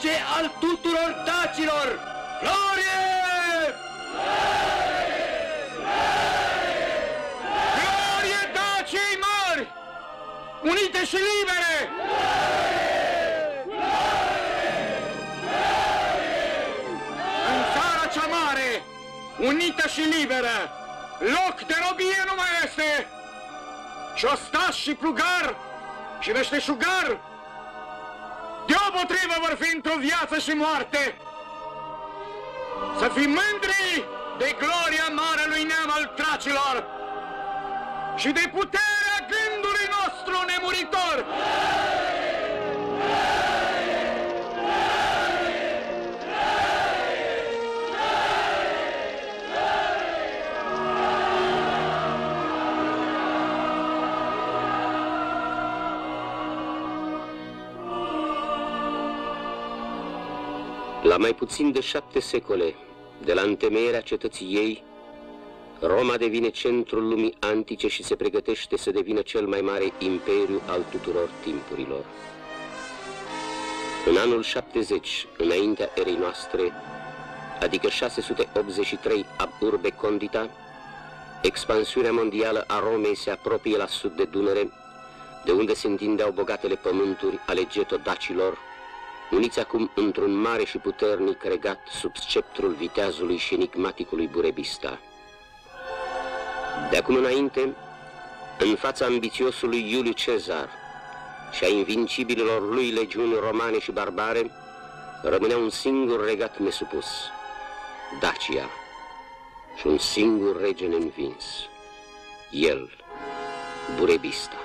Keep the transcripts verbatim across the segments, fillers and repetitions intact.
rege al tuturor dacilor! Glorie! Glorie Daciei mari! Unite și libere! În țara cea mare, unită și liberă, loc de robie nu mai este! Și ostaș și plugar și meșteșugar deopotrivă vor fi într-o viață și moarte. Să fim mândri de gloria marelui neam al tracilor și de puterea gândului nostru nemuritor. La mai puțin de șapte secole, de la întemeierea cetății ei, Roma devine centrul lumii antice și se pregătește să devină cel mai mare imperiu al tuturor timpurilor. În anul șaptezeci, înaintea erei noastre, adică șase sute optzeci și trei ab urbe condita, expansiunea mondială a Romei se apropie la sud de Dunăre, de unde se întindeau bogatele pământuri ale getodacilor, uniți acum într-un mare și puternic regat sub sceptrul viteazului și enigmaticului Burebista. De acum înainte, în fața ambițiosului Iuliu Cezar și a invincibililor lui legiuni romane și barbare, rămânea un singur regat nesupus, Dacia, și un singur rege neînvins, el, Burebista.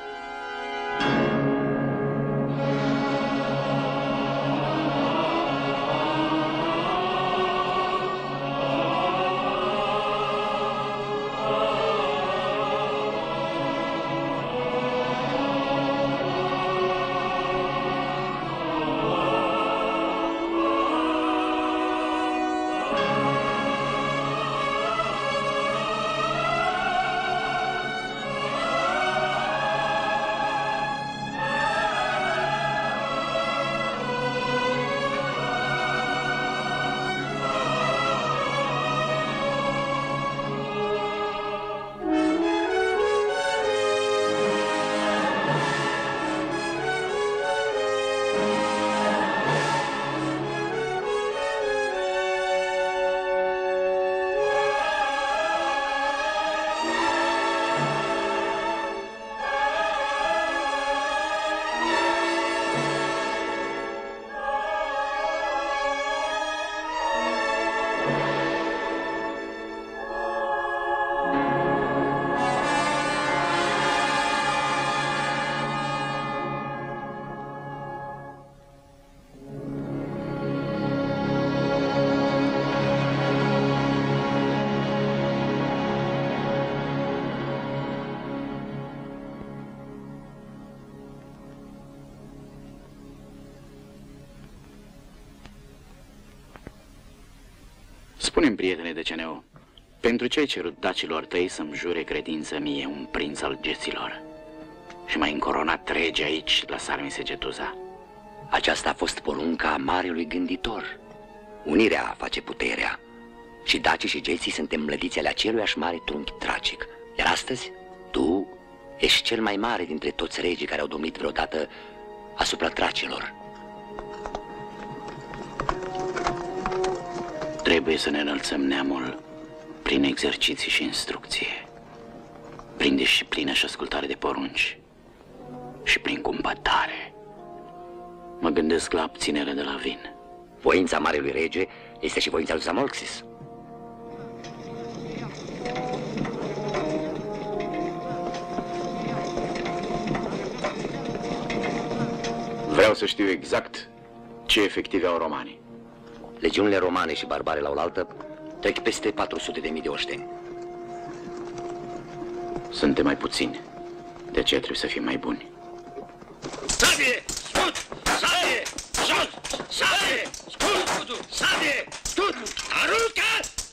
Spune-mi, prietene de C N O, pentru ce ai cerut dacilor tăi să-mi jure credință mie, un prinț al geților, și m-ai încoronat rege aici, la Sarmisegetuza? Aceasta a fost porunca marelui gânditor. Unirea face puterea. Și dacii și geții suntem mlădiți ale aceluiași mare trunchi tragic. Iar astăzi, tu ești cel mai mare dintre toți regii care au domnit vreodată asupra tracilor. Trebuie să ne înălțăm neamul prin exerciții și instrucție, prin disciplină și ascultare de porunci și prin cumpătare. Mă gândesc la abținere de la vin. Voința marelui rege este și voința lui Zamolxis. Vreau să știu exact ce efective au romanii. Legiunile romane și barbare la oaltă trec peste patru sute de mii de oșteni. Suntem mai puțini, de aceea trebuie să fim mai buni. Sabie! Scut! Sabie! Jos! Sabie! Scut! Sabie! Scut! Aruncă!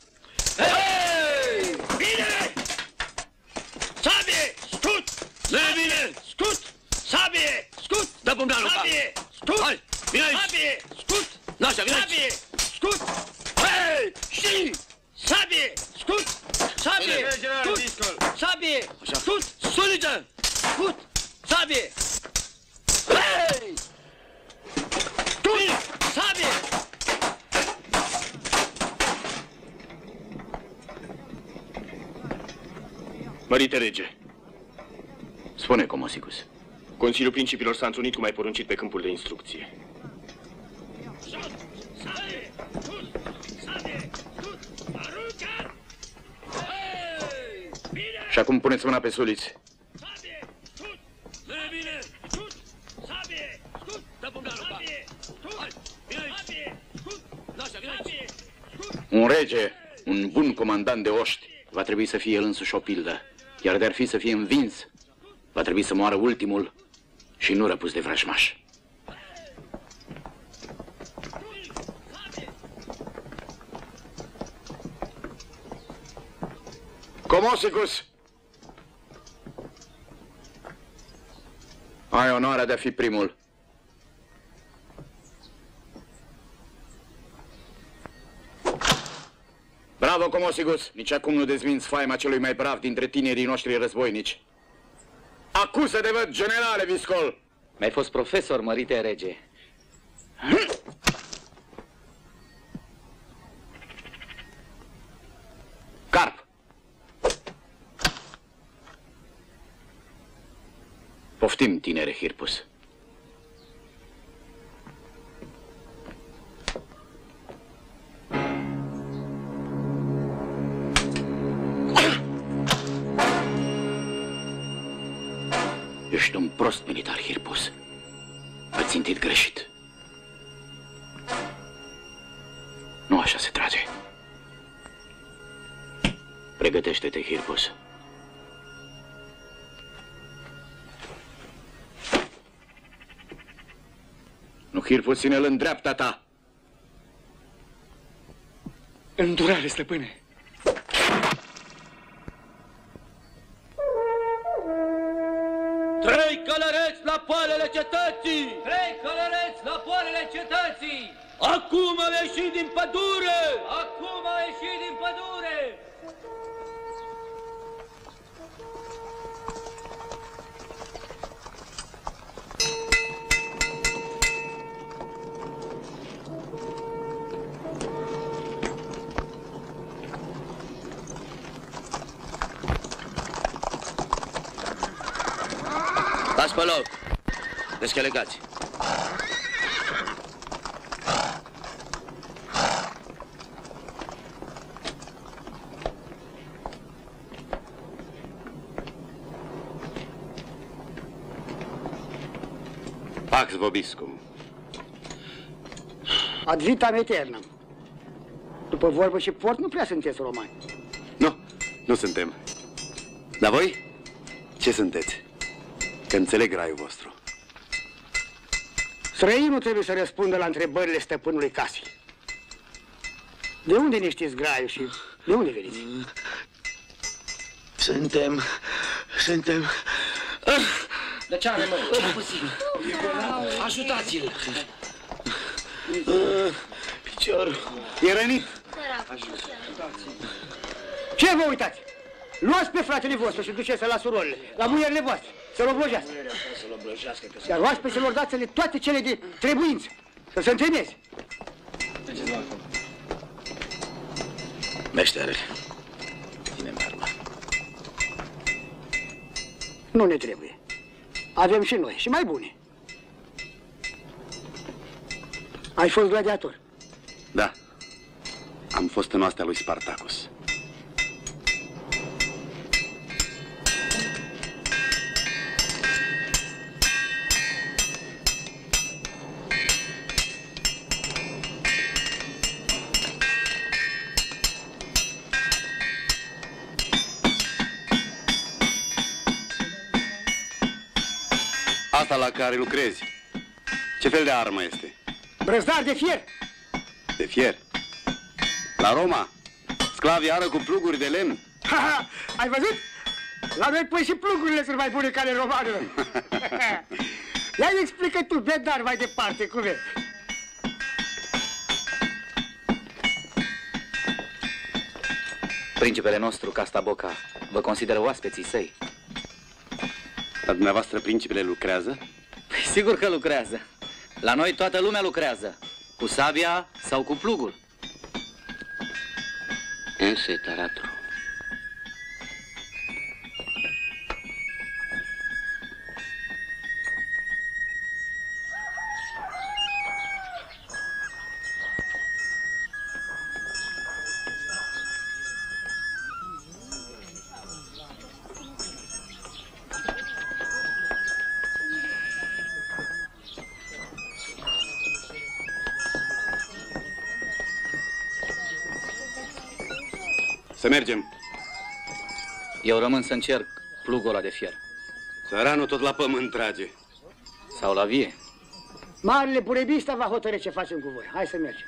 Hei! Bine! Sabie! Scut! Bine! Scut! Sabie! Scut! Dă pumnalul! Sabie! Scut! Hai! Bine aici! Sabie! Scut! Lasă, vine Sabie! Scut! Hei! Și! Sabie! Scut! Sabie! Scut! Sabie! Scut! Suliță! Scut! Sabie! Hei! Scut! Sabie! Mărite rege, Spune, Comosicus. Consiliul Principilor s-a întrunit cum ai poruncit pe câmpul de instrucție. Și acum puneți mâna pe suliți. Un rege, un bun comandant de oști, va trebui să fie el însuși o pildă. Iar de-ar fi să fie învins, va trebui să moară ultimul și nu răpus de vrăjmaș. Comosicus! Ai onoarea de a fi primul. Bravo, Comosicus! Nici acum nu dezminți faima celui mai brav dintre tinerii noștri războinici. Acuză de văd, generale Viscol! Mi-ai fost profesor, mărite rege. Carp! Poftim, tinere Hirpus. Ești un prost militar, Hirpus. Ai țintit greșit. Nu așa se trage. Pregătește-te, Hirpus. Nu, Hirpus, ține-l în dreapta ta. Îndurare, stăpâne! Trei călăreți la poalele cetății! Trei călăreți la poalele cetății! Acum au ieșit din pădure! Acum au ieșit din pădure! Dați pe loc. Deschelegați. Pax vobiscum. Ad vitam aeternam. După vorbă și port nu prea sunteți romani. Nu, nu suntem. Dar voi? Ce sunteți? Că înțeleg raiul vostru. Străinul trebuie să răspundă la întrebările stăpânului casei. De unde ne știți graiul și de unde veniți? Suntem... Suntem... De ce are, mă? Ce-a păsit? Ajutați-l! Piciorul. E rănit. Ce vă uitați? Luați pe fratele vostru și duceți-l la surorile, la muierile voastre, să-l oblojească. Iar oaspeților dați-le toate cele de trebuință, să se întâlneze. Meștere, ține-mi arma. Nu ne trebuie. Avem și noi, și mai bune. Ai fost gladiator? Da. Am fost în oastea lui Spartacus. Asta la care lucrezi, ce fel de armă este? Brăzdar de fier. De fier? La Roma? Sclavii ară cu pluguri de lemn? Ha, ha, ai văzut? La noi păi și plugurile sunt mai bune ca ale romanilor. Ia-i explică tu, bedar, mai departe, cum e. Principele nostru, Castaboca, vă consideră oaspeții săi. La dumneavoastră principele lucrează? Păi sigur că lucrează. La noi toată lumea lucrează. Cu sabia sau cu plugul. Ense taratru. Să mergem. Eu rămân să încerc plugul ăla de fier. Țăranul tot la pământ trage. Sau la vie. Marele burebista va hotărâ ce facem cu voi. Hai să mergem.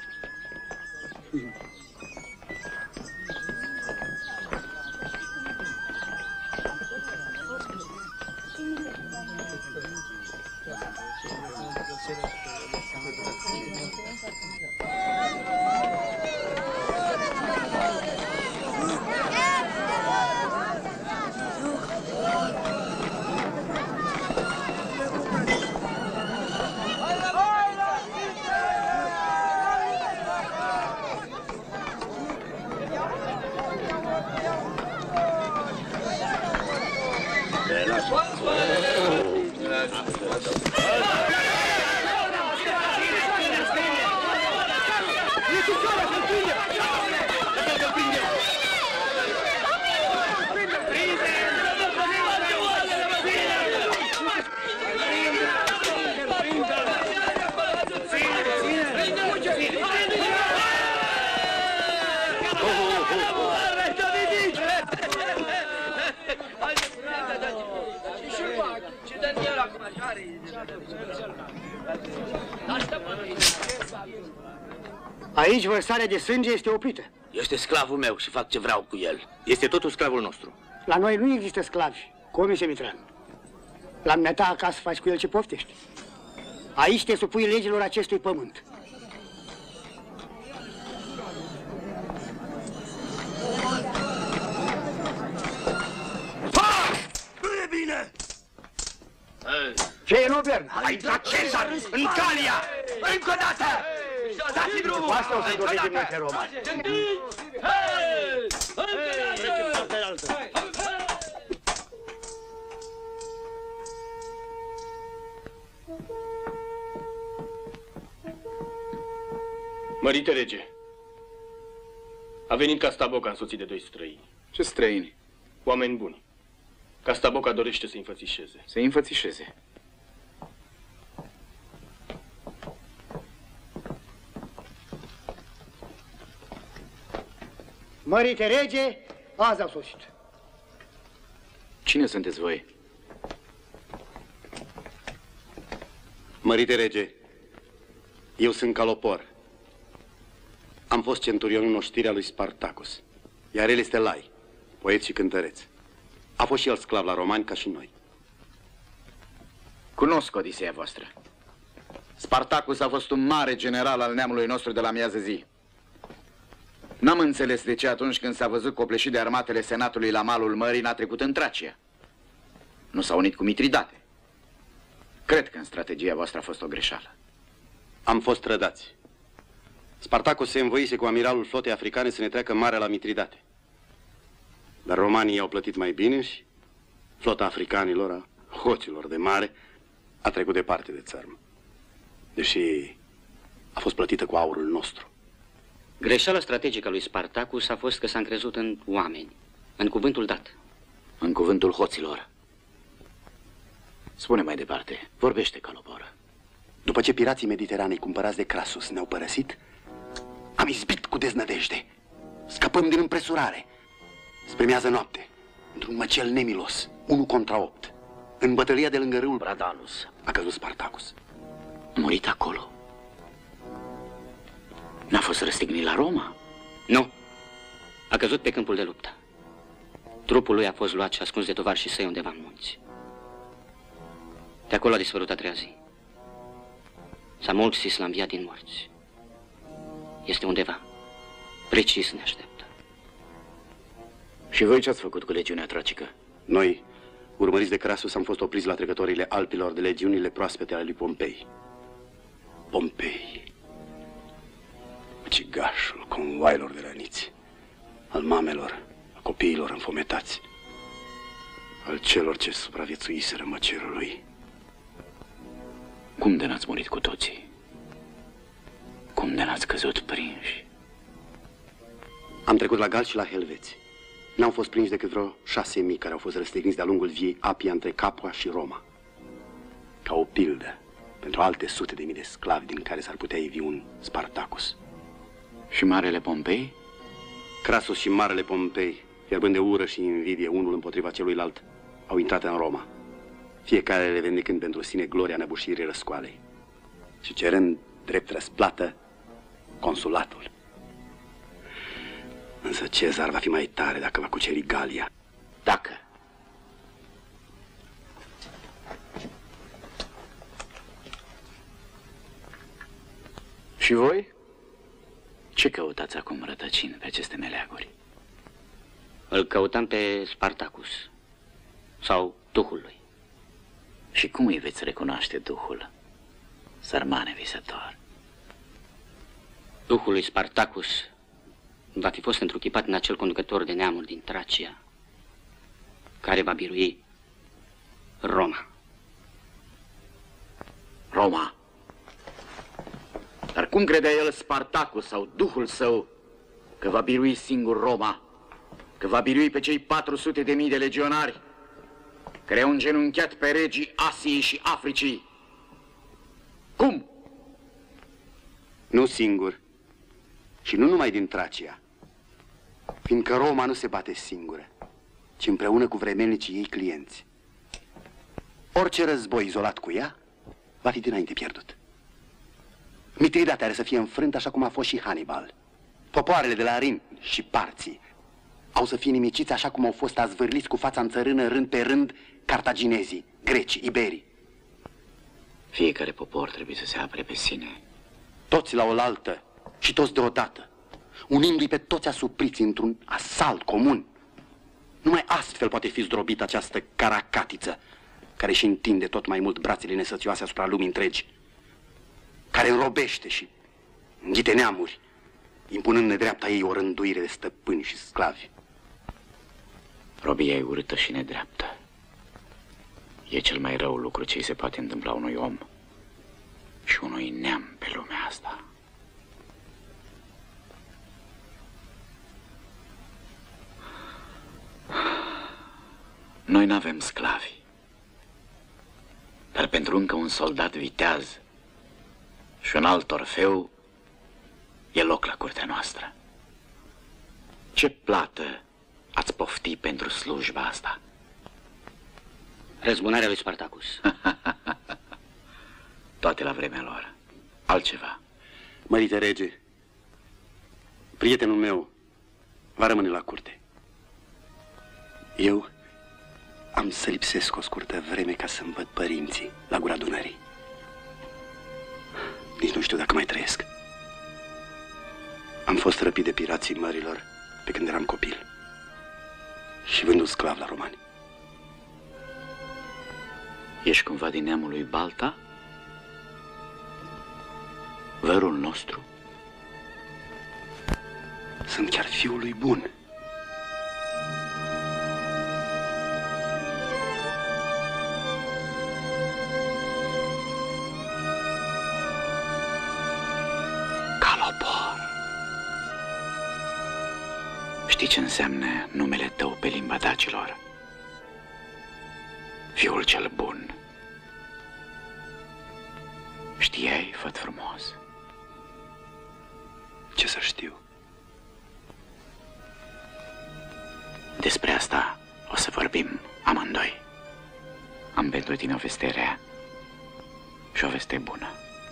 Aici vărsarea de sânge este oprită. Este sclavul meu și fac ce vreau cu el. Este totul sclavul nostru. La noi nu există sclavi, comise Mitran. La dumneata acasă faci cu el ce poftești. Aici te supui legilor acestui pământ. Ha! Nu e bine! Ce e, Nobern? Hai la Cezar, în Galia! Încă o dată! Dați-mi drumul! Cu asta o să dovedim noi pe romani. Mărite rege, a venit Castaboca însoțit de doi străini. Ce străini? Oameni buni. Castaboca dorește să-i înfățișeze. Să-i înfățișeze. Mărite rege, azi au sosit. Cine sunteți voi? Mărite rege, eu sunt Calopor. Am fost centurion în oștirea lui Spartacus, iar el este Lai, poet și cântăreț. A fost și el sclav la romani ca și noi. Cunosc odiseea voastră. Spartacus a fost un mare general al neamului nostru de la miază zi. N-am înțeles de ce atunci când s-a văzut copleșit de armatele senatului la malul mării n-a trecut în Tracia. Nu s-a unit cu Mitridate. Cred că în strategia voastră a fost o greșeală. Am fost trădați. Spartacus se învoise cu amiralul flotei africane să ne treacă marea la Mitridate. Dar romanii i-au plătit mai bine și flota africanilor, a hoților de mare, a trecut departe de țărmă. Deși a fost plătită cu aurul nostru. Greșeala strategică a lui Spartacus a fost că s-a încrezut în oameni, în cuvântul dat. În cuvântul hoților. Spune mai departe, vorbește, Calopor. După ce pirații Mediteranei cumpărați de Crasus ne-au părăsit, am izbit cu deznădejde. Scăpăm din împresurare. Spre miază noapte, într-un măcel nemilos, unu contra opt. În bătălia de lângă râul Bradanus a căzut Spartacus. A murit acolo? N-a fost răstignit la Roma? Nu. A căzut pe câmpul de luptă. Trupul lui a fost luat și ascuns de tovarășii săi undeva în munți. De acolo a dispărut a treia zi. Samolxis l-a înviat din morți. Este undeva. Precis ne așteaptă. Și voi ce ați făcut cu legiunea tracică? Noi, urmăriți de Crasus, am fost opriți la trecătorile Alpilor de legiunile proaspete ale lui Pompei. Pompei, ucigașul convoailor de răniți, al mamelor, a copiilor înfometați, al celor ce supraviețuiseră măcerului. Cum de n-ați murit cu toții? Cum de n-ați căzut prinși? Am trecut la Gal și la Helveți. N-au fost prinși decât vreo șase mii care au fost răstigniți de-a lungul viei Apia între Capua și Roma. Ca o pildă pentru alte sute de mii de sclavi din care s-ar putea ivi un Spartacus. Și Marele Pompei? Crasus și Marele Pompei, fierbând de ură și invidie unul împotriva celuilalt, au intrat în Roma, fiecare revendicând pentru sine gloria năbușirii răscoalei și cerând drept răsplată consulatul. Însă Cezar va fi mai tare dacă va cuceri Galia. Dacă. Și voi? Ce căutați acum rătăcind pe aceste meleaguri? Îl căutăm pe Spartacus, sau Duhul lui. Și cum îi veți recunoaște Duhul, sărmane visător? Duhul lui Spartacus va fi fost întruchipat în acel conducător de neamuri din Tracia, care va birui Roma. Roma? Dar cum credea el Spartacus sau Duhul său că va birui singur Roma? Că va birui pe cei patru sute de mii de legionari care au îngenunchiat pe regii Asiei și Africii? Cum? Nu singur. Și nu numai din Tracia. Fiindcă Roma nu se bate singură, ci împreună cu vremelnicii ei clienți. Orice război izolat cu ea va fi dinainte pierdut. Mitridate are să fie înfrânt așa cum a fost și Hannibal. Popoarele de la Rin și Parții au să fie nimiciți așa cum au fost azvârliți cu fața în țărână rând pe rând cartaginezii, grecii, iberii. Fiecare popor trebuie să se apere pe sine. Toți la oaltă și toți deodată, unindu-i pe toți asupriți într-un asalt comun. Numai astfel poate fi zdrobită această caracatiță care își întinde tot mai mult brațele nesățioase asupra lumii întregi, care înrobește și înghite neamuri, impunând nedreapta ei o rânduire de stăpâni și sclavi. Robia e urâtă și nedreaptă. E cel mai rău lucru ce îi se poate întâmpla unui om și unui neam pe lumea asta. Noi n-avem sclavi, dar pentru încă un soldat viteaz și un alt orfeu e loc la curtea noastră. Ce plată ați pofti pentru slujba asta? Răzbunarea lui Spartacus. Toate la vremea lor. Altceva. Mărite rege, prietenul meu va rămâne la curte. Eu am să lipsesc o scurtă vreme ca să-mi văd părinții la gura Dunării. Nici nu știu dacă mai trăiesc. Am fost răpit de pirații mărilor pe când eram copil și vândut sclav la romani. Ești cumva din neamul lui Balta? Vărul nostru? Sunt chiar fiul lui Bun. Calopor. Știi ce înseamnă numele tău pe limba dacilor? Fiul cel bun. Știai, făt frumos? Ce să știu? Despre asta o să vorbim amândoi. Am pentru tine o veste rea și o veste bună.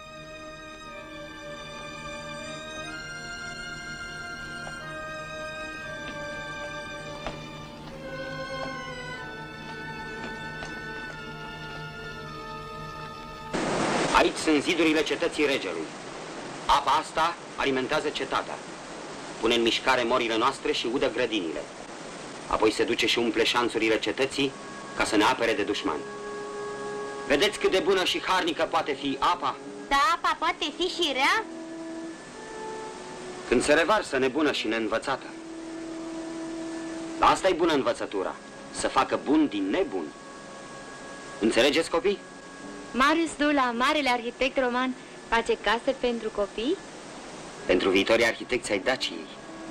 Aici sunt zidurile cetății regelui. Apa asta alimentează cetatea. Pune în mișcare morile noastre și udă grădinile. apoi se duce și umple șanțurile cetății ca să ne apere de dușmani. Vedeți cât de bună și harnică poate fi apa? Da, apa poate fi și rea? Când se revarsă nebună și neînvățată. Asta e bună învățătura, să facă bun din nebun. Înțelegeți, copii? Marius Dula, marele arhitect roman, face case pentru copii? Pentru viitorii arhitecți ai Daciei.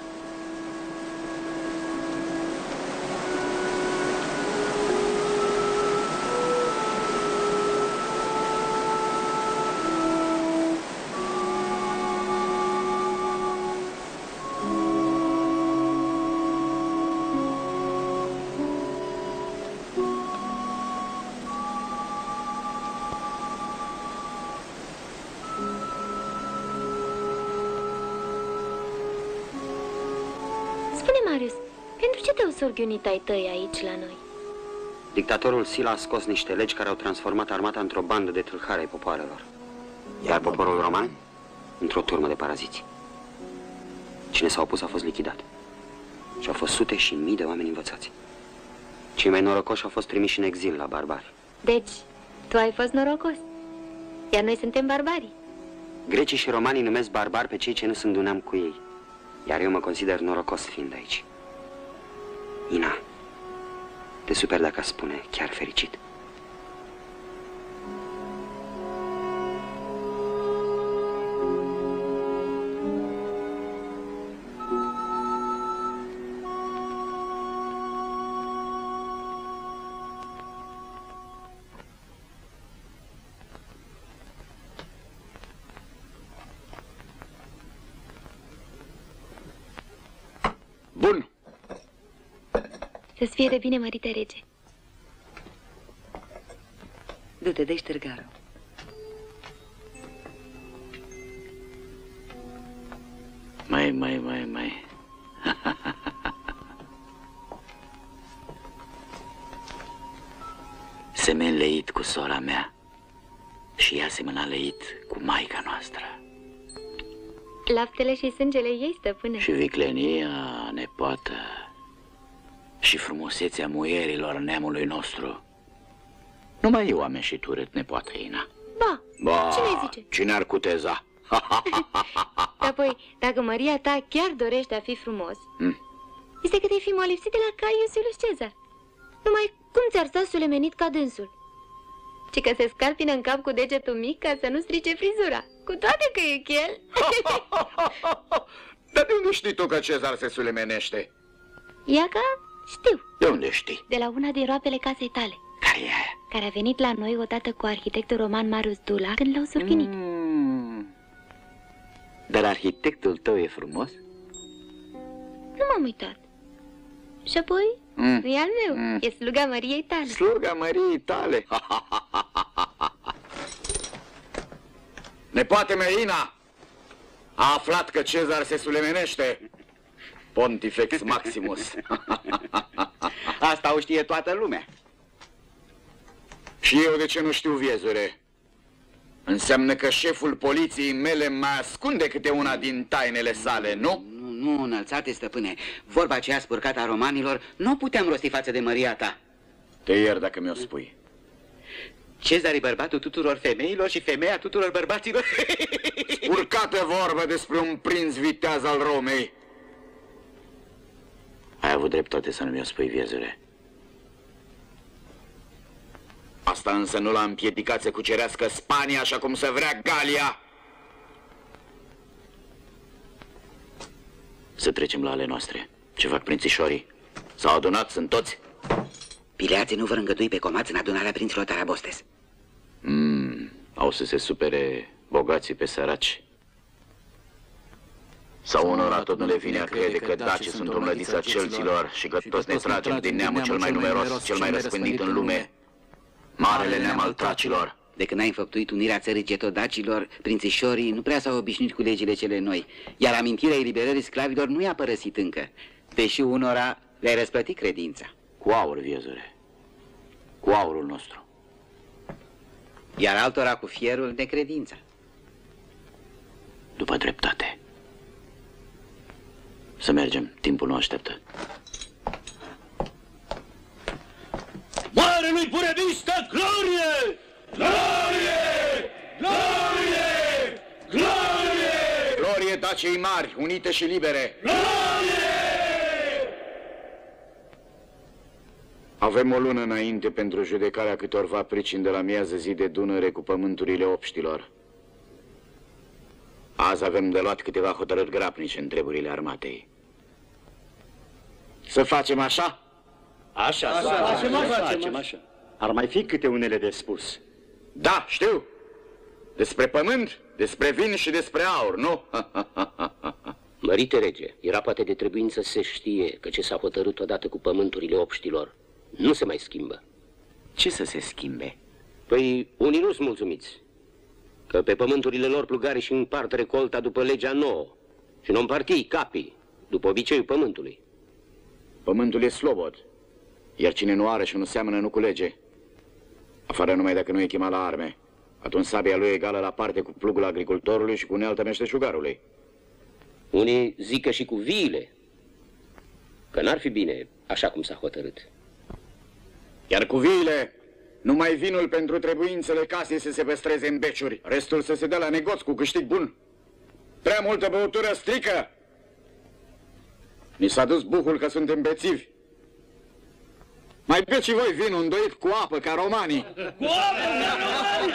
Marius, pentru ce te-au sorghiunit ai tăi aici la noi? Dictatorul Sila a scos niște legi care au transformat armata într-o bandă de tâlhare ai popoarelor. Iar poporul roman într-o turmă de paraziți. Cine s-a opus a fost lichidat. Și au fost sute și mii de oameni învățați. Cei mai norocoși au fost trimiși în exil la barbari. Deci, tu ai fost norocos, iar noi suntem barbari. Grecii și romanii numesc barbari pe cei ce nu sunt de un neam cu ei. Iar eu mă consider norocos fiind aici. Ina, te super dacă spune chiar fericit. Bun. Să-ți fie de bine, mărite rege. Du-te, dă-i ștergarul. Mai, mai, mai, mai. Semen leit cu sora mea și ea semăna leit cu maica noastră. Laptele și sângele ei, stăpâne. Și viclenia, nepoată, și frumusețea muierilor neamului nostru. Numai eu am ieșit urât, nepoată Ina. Ba, ba cine zice? Cine ar cuteza? Apoi, dacă Maria ta chiar dorește a fi frumos, hmm? este că te-ai fi molipsit de la Caius Iulius Cezar. Numai cum ți-ar sta sulemenit ca dânsul? Ci că se scarpină în cap cu degetul mic ca să nu strice frizura, cu toate că e chel. Dar de unde știi tu că Cezar se sulemenește? Iaca, știu. De unde știi? De la una din roapele casei tale. Care e aia? Care a venit la noi odată cu arhitectul roman Marius Dula când l-au surghinit. Mm. Dar arhitectul tău e frumos? Nu m-am uitat. Și apoi, mm. nu e al meu, mm. e sluga Măriei tale. Sluga Măriei tale? Nepoate mea Ina a aflat că Cezar se sulemenește. Pontifex Maximus. Asta o știe toată lumea. Și eu de ce nu știu, viezure? Înseamnă că șeful poliției mele mai ascunde câte una din tainele sale, nu? Nu, nu, înălțate, stăpâne. Vorba aceea spurcată a romanilor nu puteam rosti față de măria ta. Te iert dacă mi-o spui. Cezar e bărbatul tuturor femeilor și femeia tuturor bărbaților. Spurcată vorbă despre un prinț viteaz al Romei. Ai avut dreptate să nu mi-o spui, viezure. Asta însă nu l-a împiedicat să cucerească Spania așa cum se vrea Galia. Să trecem la ale noastre. Ce fac prințișorii? S-au adunat, sunt toți? Pileații nu vor îngădui pe comați în adunarea prinților Tarabostes. Mm, au să se supere bogații pe săraci. Sau unora tot nu le vine a crede că dacii sunt o mlădiță a celților și că toți ne tragem din neamul cel mai numeros, cel mai răspândit în lume, marele neam al tracilor. De când ai înfăptuit unirea țării getodacilor, prințișorii nu prea s-au obișnuit cu legile cele noi, iar amintirea eliberării sclavilor nu i-a părăsit încă, deși unora le-ai răsplătit credința. Cu aur, viezure. Cu aurul nostru. Iar altora cu fierul de credință. După dreptate. Să mergem, timpul nu așteaptă. glorie! Glorie! Glorie! Glorie! Glorie Daciei mari, unite și libere! Glorie! Avem o lună înainte pentru judecarea câtorva pricini de la miază zi de Dunăre cu pământurile obștilor. Azi avem de luat câteva hotărâri grabnice în treburile armatei. Să facem așa? Așa, Așa, așa, facem așa, așa. facem așa. Ar mai fi câte unele de spus. Da, știu. Despre pământ, despre vin și despre aur, nu? Mărite rege, era poate de trebuință să se știe că ce s-a hotărât odată cu pământurile obștilor nu se mai schimbă. Ce să se schimbe? Păi, unii nu sunt mulțumiți că pe pământurile lor plugare și împart recolta după legea nouă și nu împarti capii după obiceiul pământului. Pământul e slobod, iar cine nu are și nu seamănă nu culege. Afară numai dacă nu e chemat la arme. Atunci sabia lui egală la parte cu plugul agricultorului și cu unealtă meșteșugarului. Unii zic că și cu viile, că n-ar fi bine așa cum s-a hotărât. Iar cu viile, numai vinul pentru trebuințele casei să se păstreze în beciuri, restul să se dea la negoț cu câștig bun. Prea multă băutură strică. Ni s-a dus buhul că suntem bețivi. Mai beți și voi vinul îndoit cu apă ca romanii. Cu apă ca romanii!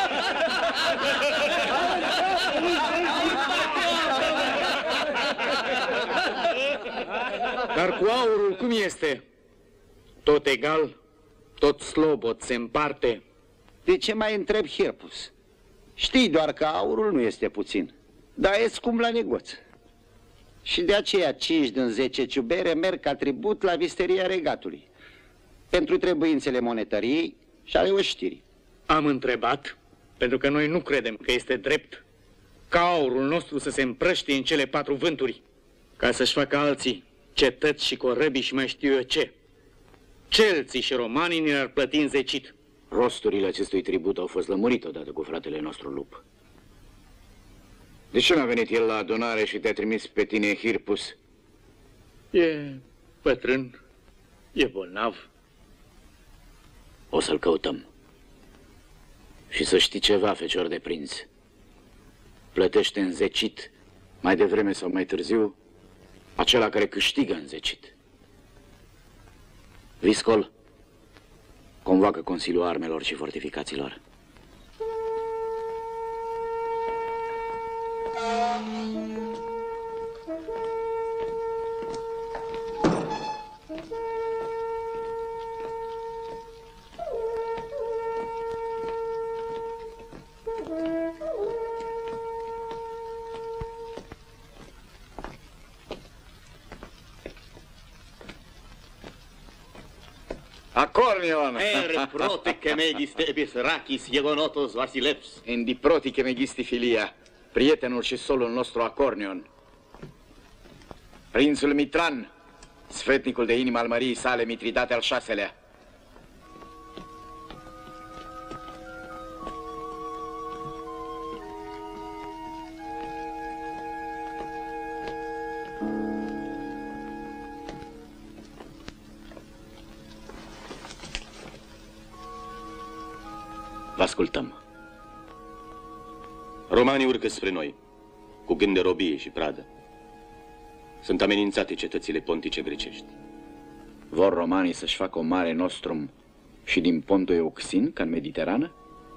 Dar cu aurul cum este? Tot egal, tot slobod se împarte. De ce mai întreb, Hirpus? Știi doar că aurul nu este puțin, dar e scump la negoț. Și de aceea cinci din zece ciubere merg ca tribut la visteria regatului, pentru trebuințele monetăriei și ale oștirii. Am întrebat, pentru că noi nu credem că este drept ca aurul nostru să se împrăștie în cele patru vânturi, ca să-și facă alții cetăți și corăbii și mai știu eu ce. Celții și romanii ne-ar plăti înzecit. Rosturile acestui tribut au fost lămurite odată cu fratele nostru lup. De ce n-a venit el la adunare și te-a trimis pe tine, Hirpus? E bătrân, e bolnav. O să-l căutăm. Și să știi ceva, fecior de prinț. Plătește înzecit, mai devreme sau mai târziu, acela care câștigă înzecit. Viscol, convoacă Consiliul Armelor și Fortificațiilor. Acornion! Er prote che megis tebis rachis Iegonotos Vasileps. Endi proti che megisti filia, prietenul și solul nostru Acornion. Prințul Mitran, sfetnicul de inimă al Măriei sale, Mitridate al șaselea. Vă ascultăm. Romanii urcă spre noi, cu gând de robie și pradă. Sunt amenințate cetățile pontice grecești. Vor romanii să-și facă o mare nostrum și din pontul Euxin, ca în Mediterană?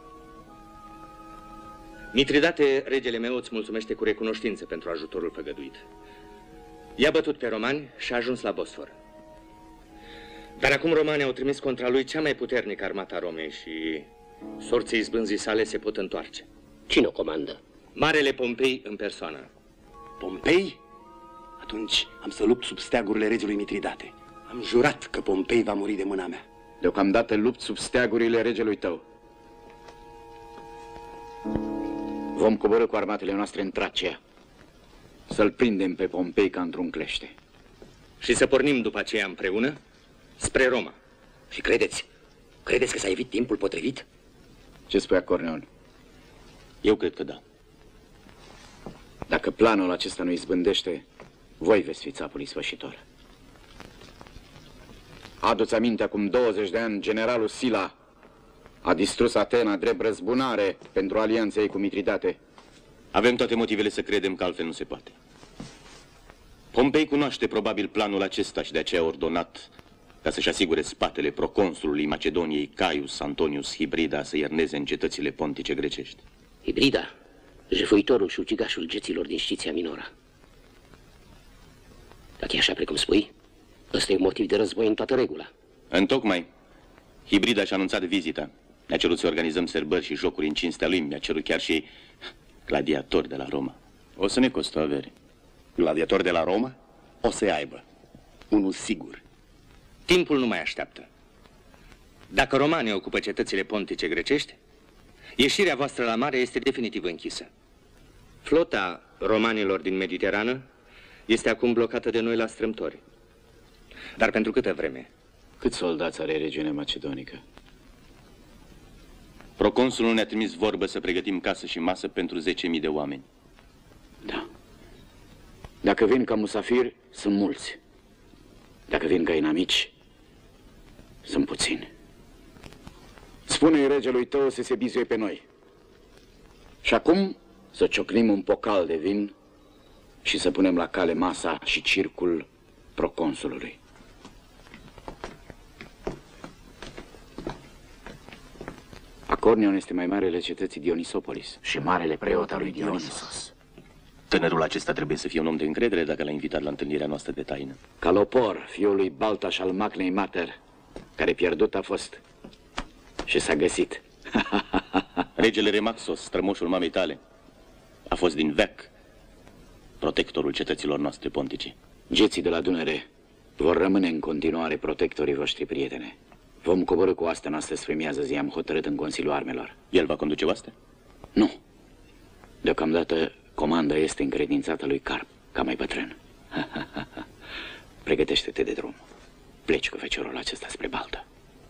Mitridate, regele meu, îți mulțumește cu recunoștință pentru ajutorul făgăduit. I-a bătut pe romani și a ajuns la Bosfor. Dar acum romanii au trimis contra lui cea mai puternică armată a Romei și sorții izbânzii sale se pot întoarce. Cine o comandă? Marele Pompei în persoană. Pompei? Atunci am să lupt sub steagurile regelui Mitridate. Am jurat că Pompei va muri de mâna mea. Deocamdată lupt sub steagurile regelui tău. Vom coborî cu armatele noastre în Tracia, să-l prindem pe Pompei ca într-un clește. Și să pornim după aceea împreună spre Roma. Și credeți? Credeți că s-a evit timpul potrivit? Ce spui, Acorneon? Eu cred că da. Dacă planul acesta nu izbândește, voi veți fi țapul ispășitor. Adu-ți aminte, acum douăzeci de ani, generalul Sila A distrus Atena drept răzbunare pentru alianța ei cu Mitridate. Avem toate motivele să credem că altfel nu se poate. Pompei cunoaște probabil planul acesta și de aceea a ordonat ca să-și asigure spatele proconsulului Macedoniei Caius Antonius Hibrida să ierneze în cetățile pontice grecești. Hibrida, jefuitorul și ucigașul geților din Sciția Minora. Dacă e așa precum spui, ăsta e un motiv de război în toată regula. Întocmai, Hibrida și-a anunțat vizita. Ne-a cerut să organizăm sărbări și jocuri în cinstea lui. Mi-a cerut chiar și gladiator de la Roma. O să ne costă avere. Gladiator de la Roma? O să-i aibă. Unul sigur. Timpul nu mai așteaptă. Dacă romanii ocupă cetățile pontice grecești, ieșirea voastră la mare este definitiv închisă. Flota romanilor din Mediterană este acum blocată de noi la strâmtori. Dar pentru câtă vreme? Câți soldați are regiunea macedonică? Proconsulul ne-a trimis vorbă să pregătim casă și masă pentru zece mii de oameni. Da. Dacă vin ca musafiri, sunt mulți. Dacă vin ca inamici, sunt puțini. Spune-i regelui tău să se bizuie pe noi. Și acum să ciocnim un pocal de vin și să punem la cale masa și circul proconsulului. Acornion este mai marele cetății Dionisopolis și marele preot al lui Dionisos. Tânărul acesta trebuie să fie un om de încredere dacă l-a invitat la întâlnirea noastră de taină. Calopor, fiul lui Baltaș al Macnei Mater, care pierdut a fost și s-a găsit. Regele Remaxos, strămoșul mamei tale, a fost din veac protectorul cetăților noastre pontice. Geții de la Dunăre vor rămâne în continuare protectorii voștri, prietene. Vom coborî cu oastea noastră spre miază zi, am hotărât în Consiliul Armelor. El va conduce oastea? Nu. Deocamdată comanda este încredințată lui Carp, ca mai bătrân. Pregătește-te de drum. Pleci cu feciorul acesta spre Baltă.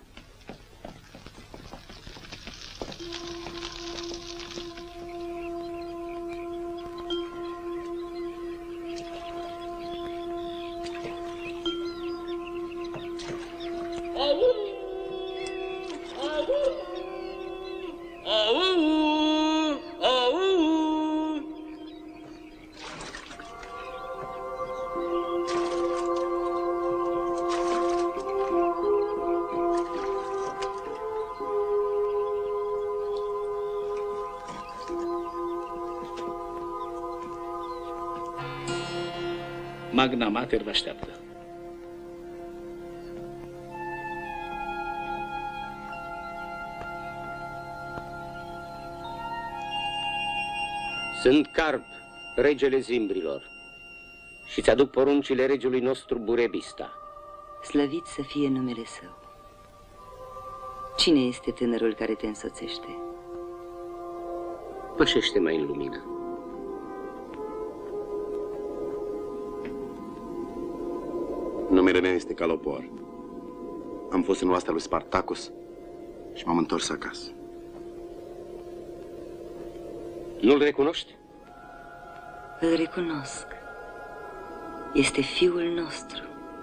Magna Mater vă așteaptă. Sunt Carp, regele Zimbrilor, și ți-aduc poruncile regelui nostru Burebista. Slăvit să fie numele său. Cine este tânărul care te însoțește? Pășește mai în lumină. Numele meu este Calopor. Am fost în oastea lui Spartacus și m-am întors acasă. Nu-l recunoști? Îl recunosc. Este fiul nostru.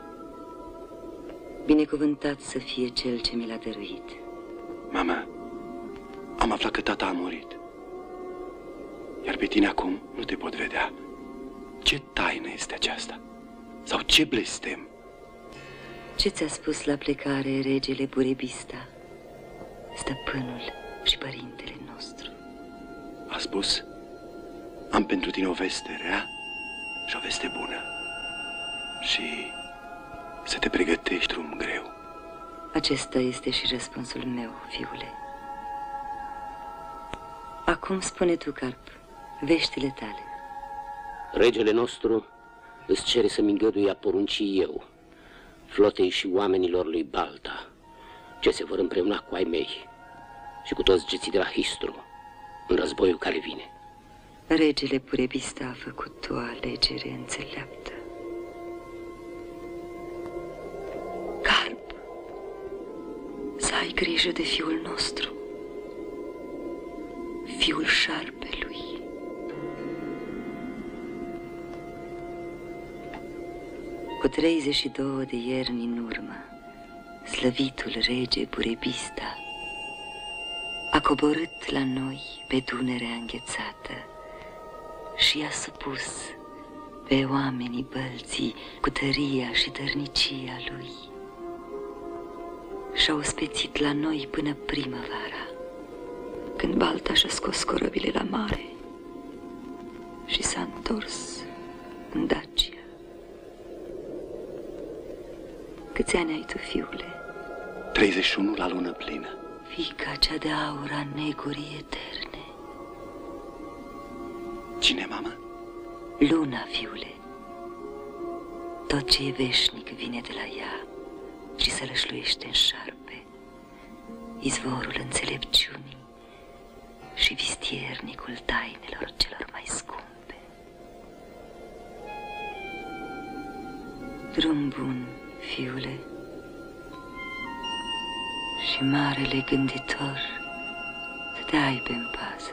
Binecuvântat să fie cel ce mi l-a dăruit. Mama, am aflat că tata a murit. Iar pe tine acum nu te pot vedea. Ce taină este aceasta? Sau ce blestem? Ce ți-a spus la plecare regele Burebista, stăpânul și părintele nostru? A spus, am pentru tine o veste rea și o veste bună. Și să te pregătești drum greu. Acesta este și răspunsul meu, fiule. Acum spune tu, Carp, veștile tale. Regele nostru îți cere să-mi îngădui a porunci eu, flotei și oamenilor lui Balta, ce se vor împreuna cu ai mei și cu toți geții de la Histru în războiul care vine. Regele Burebista a făcut o alegere înțeleaptă. Carp, să ai grijă de fiul nostru, fiul șarpelui. Cu treizeci și două de ierni în urmă, slăvitul rege Burebista coborât la noi pe Dunărea înghețată și a supus pe oamenii bălții cu tăria și dărnicia lui. Și-a ospețit la noi până primăvara, când balta și-a scos corăbile la mare și s-a întors în Dacia. Câți ani ai tu, fiule? treizeci și unu la lună plină. Fiica cea de aur a negurii eterne. Cine, mamă? Luna, fiule. Tot ce e veșnic vine de la ea și se lășluiește în șarpe, izvorul înțelepciunii și vistiernicul tainelor celor mai scumpe. Drum bun, fiule, și marele gânditor să te aibă în pază.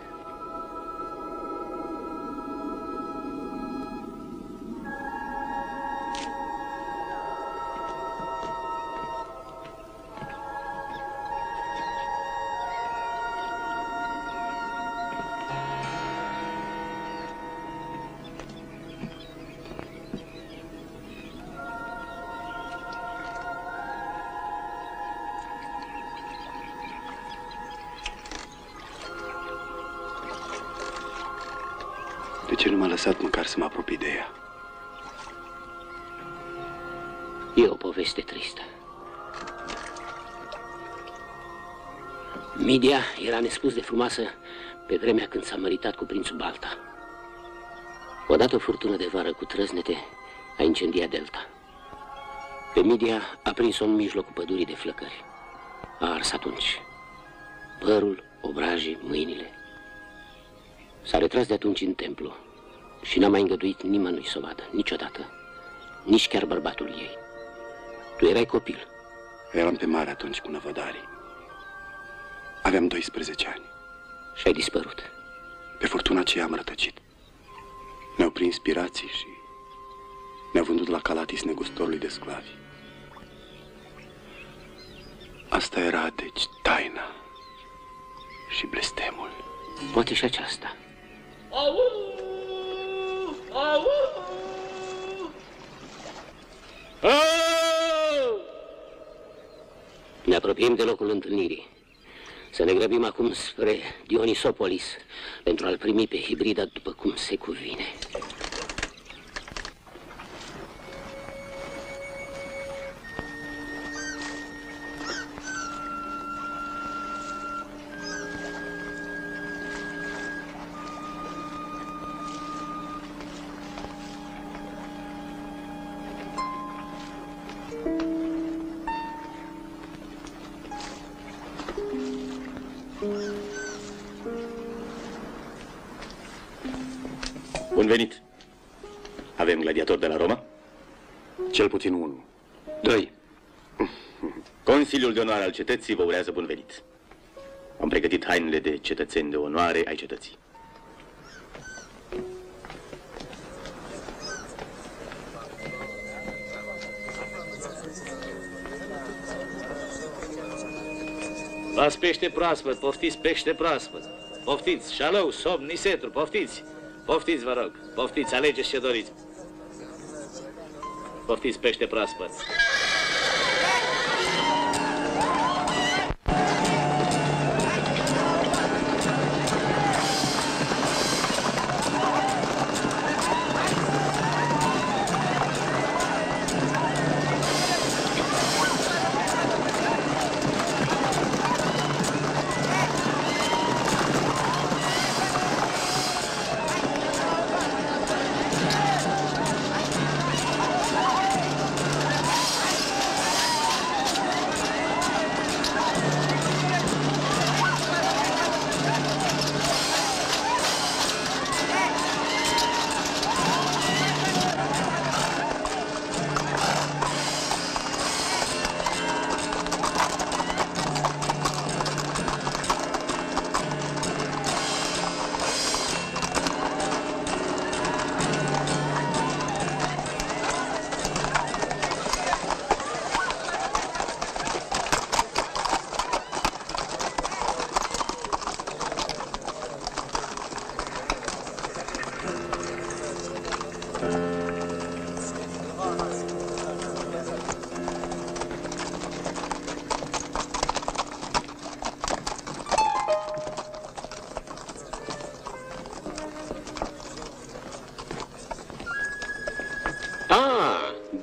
De ce nu m-a lăsat măcar să mă apropii de ea? E o poveste tristă. Midia era nespus de frumoasă pe vremea când s-a măritat cu prințul Balta. Odată o furtună de vară cu trăznete a incendiat delta. Pe Midia a prins-o în mijlocul pădurii de flăcări. A ars atunci părul, obrajii, mâinile. S-a retras de atunci în templu și n-a mai îngăduit nimănui să o vadă, niciodată, nici chiar bărbatul ei. Tu erai copil. Eram pe mare atunci cu năvădarii. Aveam doisprezece ani. Și ai dispărut. Pe furtuna aceea am rătăcit. Ne-au prins pirații și ne-au vândut la Calatis, negustorului de sclavi. Asta era, deci, taina și blestemul. Poate și aceasta. Au! Au! Au! Ne apropiem de locul întâlnirii. Să ne grăbim acum spre Dionisopolis pentru a-l primi pe Hibrida după cum se cuvine. Bun venit! Avem gladiator de la Roma? Cel puțin unul. Doi. Consiliul de onoare al cetății vă urează bun venit. Am pregătit hainele de cetățeni de onoare ai cetății. Luați pește proaspăt, poftiți pește proaspăt. Poftiți, șalău, somn, nisetru, poftiți. Poftiți, vă rog, poftiți, alegeți ce doriți. Poftiți pește proaspăt.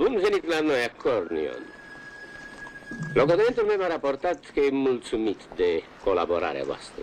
Bun venit la noi, Acornion. Locotenentul meu m-a raportat că e mulțumit de colaborarea voastră.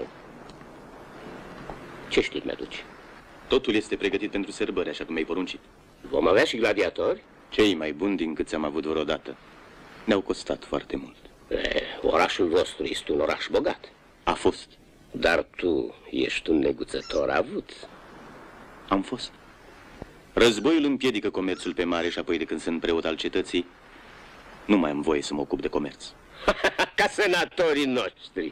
Ce știri mi-aduci? Totul este pregătit pentru sărbări, așa cum mi-ai poruncit. Vom avea și gladiatori? Cei mai buni din câți am avut vreodată. Ne-au costat foarte mult. E, orașul vostru este un oraș bogat. A fost. Dar tu ești un neguțător avut. Am fost. Războiul împiedică comerțul pe mare și apoi de când sunt preot al cetății, nu mai am voie să mă ocup de comerț. Ca senatorii noștri.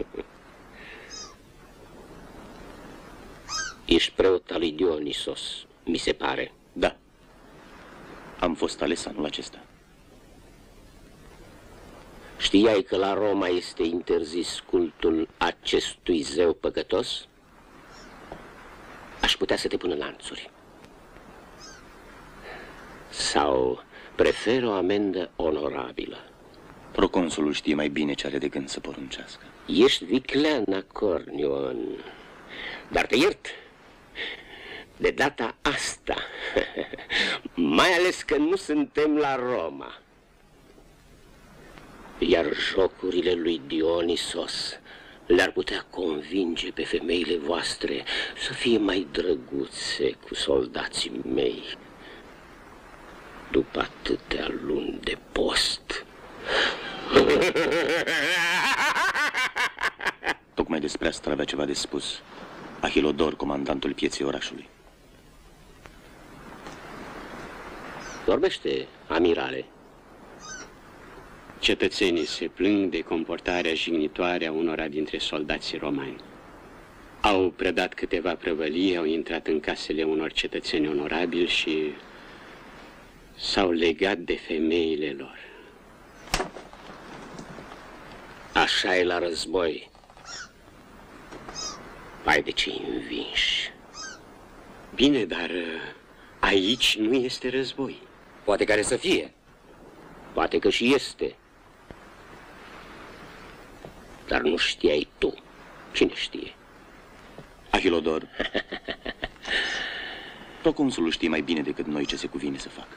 Ești preot al lui Dionisos, mi se pare. Da. Am fost ales anul acesta. Știai că la Roma este interzis cultul acestui zeu păcătos? Aș putea să te pun în lanțuri. Sau prefer o amendă onorabilă. Proconsulul știe mai bine ce are de gând să poruncească. Ești viclean, Acornion. Dar te iert. De data asta. Mai ales că nu suntem la Roma. Iar jocurile lui Dionisos le-ar putea convinge pe femeile voastre să fie mai drăguțe cu soldații mei. După atâtea luni de post. Tocmai despre asta avea ceva de spus Ahilodor, comandantul pieței orașului. Vorbește, amirale. Cetățenii se plâng de comportarea jignitoare a unora dintre soldații romani. Au predat câteva prăvălii, au intrat în casele unor cetățeni onorabili și s-au legat de femeile lor. Așa e la război. Hai de cei învinși. Bine, dar aici nu este război. Poate care să fie. Poate că și este. Dar nu știai tu. Cine știe? Ahilodor. Proconsulul știe mai bine decât noi ce se cuvine să facă.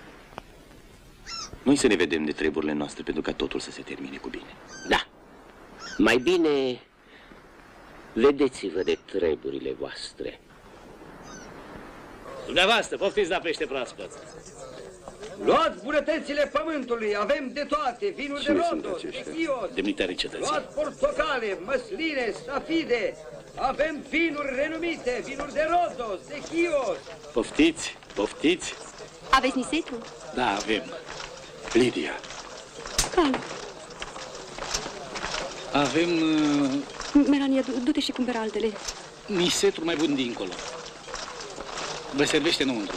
Noi să ne vedem de treburile noastre pentru ca totul să se termine cu bine. Da. Mai bine vedeți-vă de treburile voastre. Dumneavoastră, poftiți la pește proaspăt. Luați bunătățile pământului, avem de toate, vinuri de Rodos, de Chios. Demnitarii cetății. Luați portocale, măsline, stafide, avem vinuri renumite, vinuri de Rodos, de Chios. Poftiți, poftiți. Aveți nisetru? Da, avem. Lidia. Calm. Avem... Uh... Melania, du-te și cumpără altele. Nisetru mai bun dincolo. Vă servește înăuntru.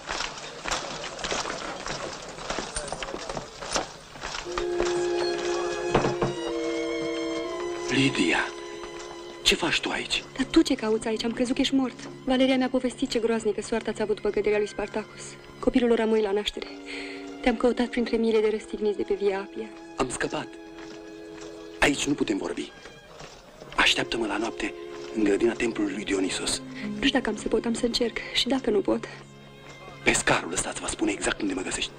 Lidia, ce faci tu aici? Dar tu ce cauți aici? Am crezut că ești mort. Valeria mi-a povestit ce groaznică soarta ți-a avut după căderea lui Spartacus. Copilul lor a murit la naștere. Te-am căutat printre miile de răstigniți de pe Via Appia. Am scăpat. Aici nu putem vorbi. Așteaptă-mă la noapte în grădina templului lui Dionisos. Nu știu dacă am să pot, am să încerc. Și dacă nu pot? Pescarul ăsta îți va spune exact unde mă găsești.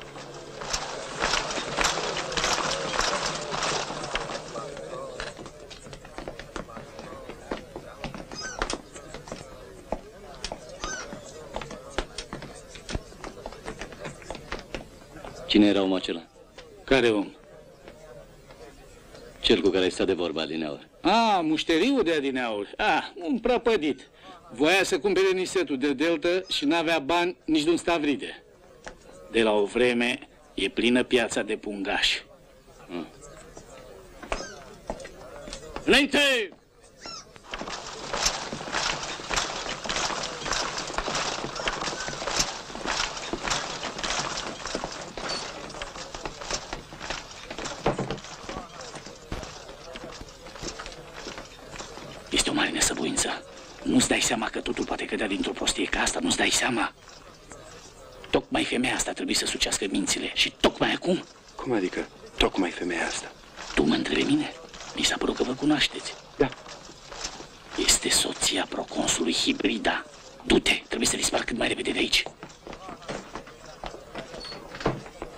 Cine era omul acela? Care om? Cel cu care ai stat de vorba adineauri. Ah, mușteriul de adineauri. Ah, un prăpădit. Voia să cumpere nisetul de deltă și n-avea bani nici de un stavride. De la o vreme e plină piața de pungași. Hmm. Înainte! Este o mare nesăbuință. Nu-ți dai seama că totul poate cădea dintr-o prostie ca asta? Nu-ți dai seama? Tocmai femeia asta trebuie să sucească mințile. Și tocmai acum? Cum adică tocmai femeia asta? Tu mă întrebi mine? Mi s-a părut că vă cunoașteți. Da. Este soția proconsului Hibrida. Du-te, trebuie să dispar cât mai repede de aici.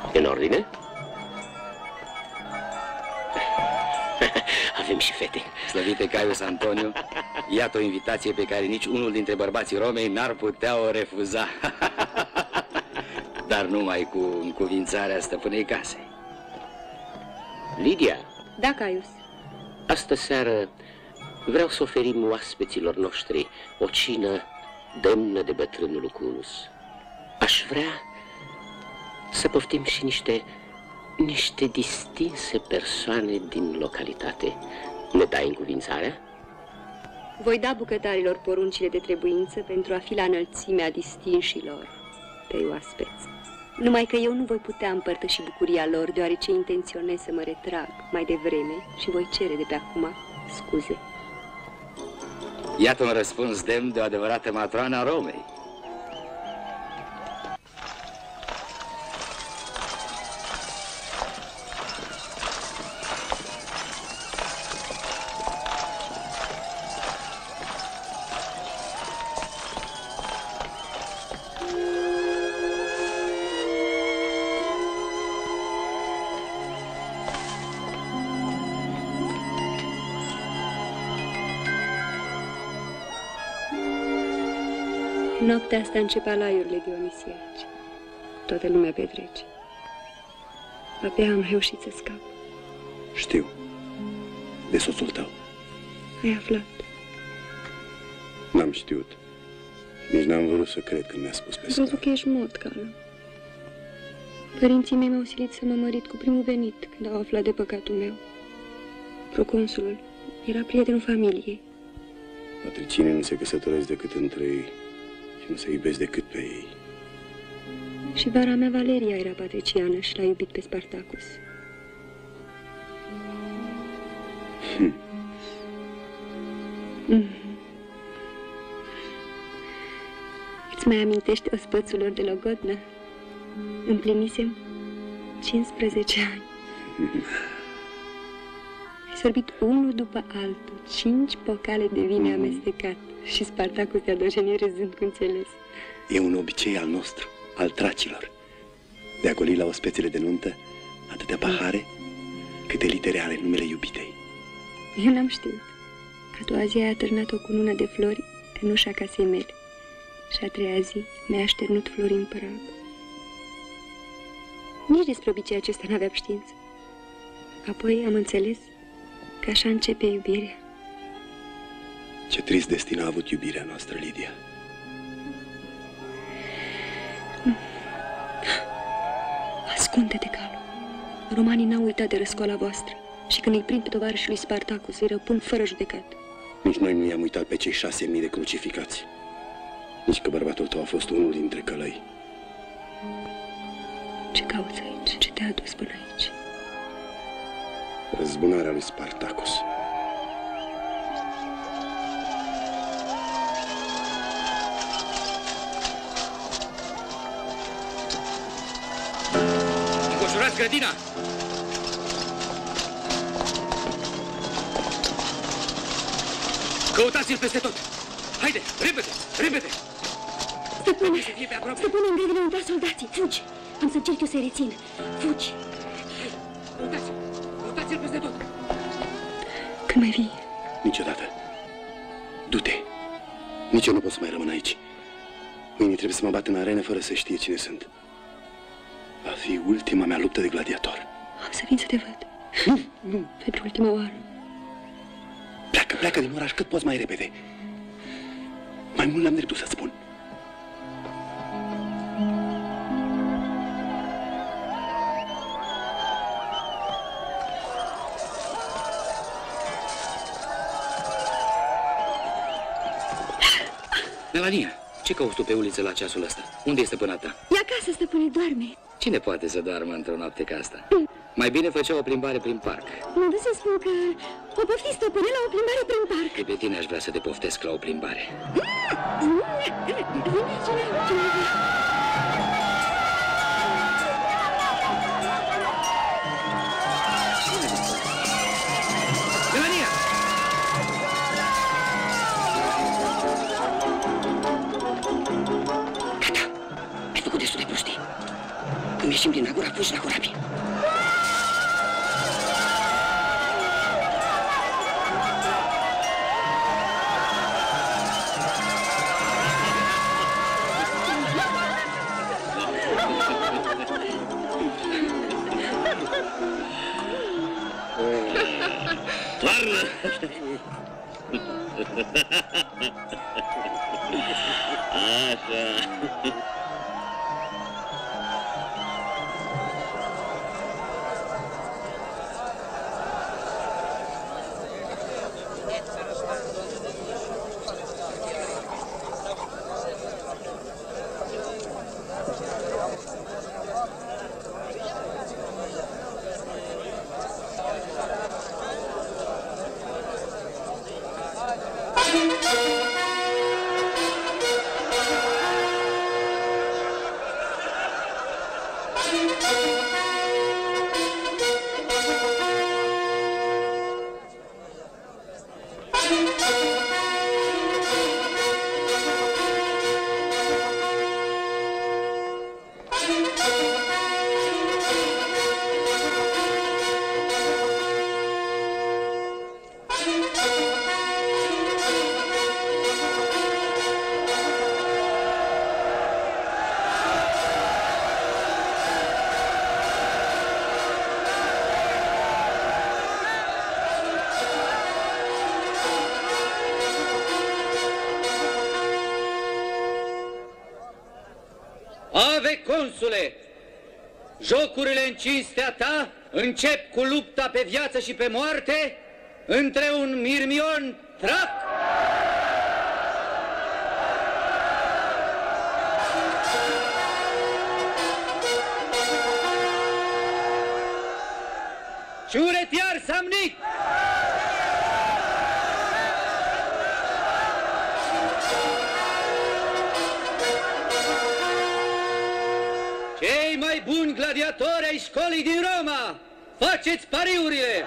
În ordine? Avem și fete. Slăvite Caius Antoniu, iată o invitație pe care nici unul dintre bărbații Romei n-ar putea o refuza. Dar numai cu încuvințarea stăpânei casei. Lidia. Da, Caius. Astă seară vreau să oferim oaspeților noștri o cină demnă de bătrânul Lucullus. Aș vrea să poftim și niște, niște distinse persoane din localitate. Ne dai încuvințarea? Voi da bucătarilor poruncile de trebuință pentru a fi la înălțimea distinșilor tăi oaspeți. Numai că eu nu voi putea împărtăși bucuria lor, deoarece intenționez să mă retrag mai devreme și voi cere de pe acum scuze. Iată un răspuns demn de o adevărată matroană a Romei. Noaptea asta încep alaiurile dionisiace. Toată lumea petrece. Abia am reușit să scap. Știu. De soțul tău. Ai aflat? N-am știut. Nici n-am vrut să cred când mi-a spus pe Am crezut că ești mort, Cală. Părinții mei m-au silit să mă mărit cu primul venit când au aflat de păcatul meu. Proconsulul era prietenul familiei. Patricinii nu se căsătoresc decât între ei și nu se iubesc decât pe ei. Și vara mea, Valeria, era patriciană și l-a iubit pe Spartacus. Hm. Mm. Îți mai amintești ospățul de Logodna? Împlinisem cincisprezece ani. Ai sorbit unul după altul, cinci pocale de vine amestecat și Spartacus te-a dojenit râzând cu înțeles. E un obicei al nostru, al tracilor, de a goli la ospețele de nuntă atâtea pahare câte litere are numele iubitei. Eu n-am știut. A doua zi ai atârnat o cunună de flori în ușa casei mele și a treia zi mi-a așternut flori în prag. Nici despre obiceiul acesta n-aveam știință. Apoi am înțeles că așa începe iubirea. Ce trist destin a avut iubirea noastră, Lidia. Ascunde-te, Calu. Romanii n-au uitat de răscoala voastră și când îi prind pe tovarășul lui Spartacus, îi răpun fără judecată. Nici noi nu i-am uitat pe cei șase mii de crucificați. Nici că bărbatul tău a fost unul dintre călăi. Ce cauți aici? Ce te-a adus până aici? Răzbunarea lui Spartacus. Înconjurați grădina! Căutați-l peste tot! Haide, repede, repede! Stăpâne, stăpâne, în grădină au intrat soldații. Fugi! Am să încerc eu să-i rețin. Fugi! Căutați-l! Căutați-l peste tot! Când mai vii? Niciodată. Du-te. Nici eu nu pot să mai rămân aici. Mâine trebuie să mă bat în arenă fără să știe cine sunt. Va fi ultima mea luptă de gladiator. Am să vin să te văd. Nu. Pentru ultima oară. Pleacă, pleacă din oraș cât poți mai repede. Mai mult n-am dreptul să-ți spun. Melania, ce cauți tu pe uliță la ceasul ăsta? Unde este stăpâna ta? E acasă, stăpâne, doarme. Cine poate să doarmă într-o noapte ca asta? Mai bine făcea o plimbare prin parc. Mă duc să spun că o pofti, stăpâne, la o plimbare prin parc. E pe tine aș vrea să te poftesc la o plimbare. Melania! Gata! Ai făcut destul de prostii. Când ieșim din Agora, fugi la corabie. Toarnă! Așa. Ave consule, jocurile în cinstea ta încep cu lupta pe viață și pe moarte între un Mirmion Trac și un retiar samnit. Cei mai buni gladiatori ai școlii din Roma, faceți pariurile!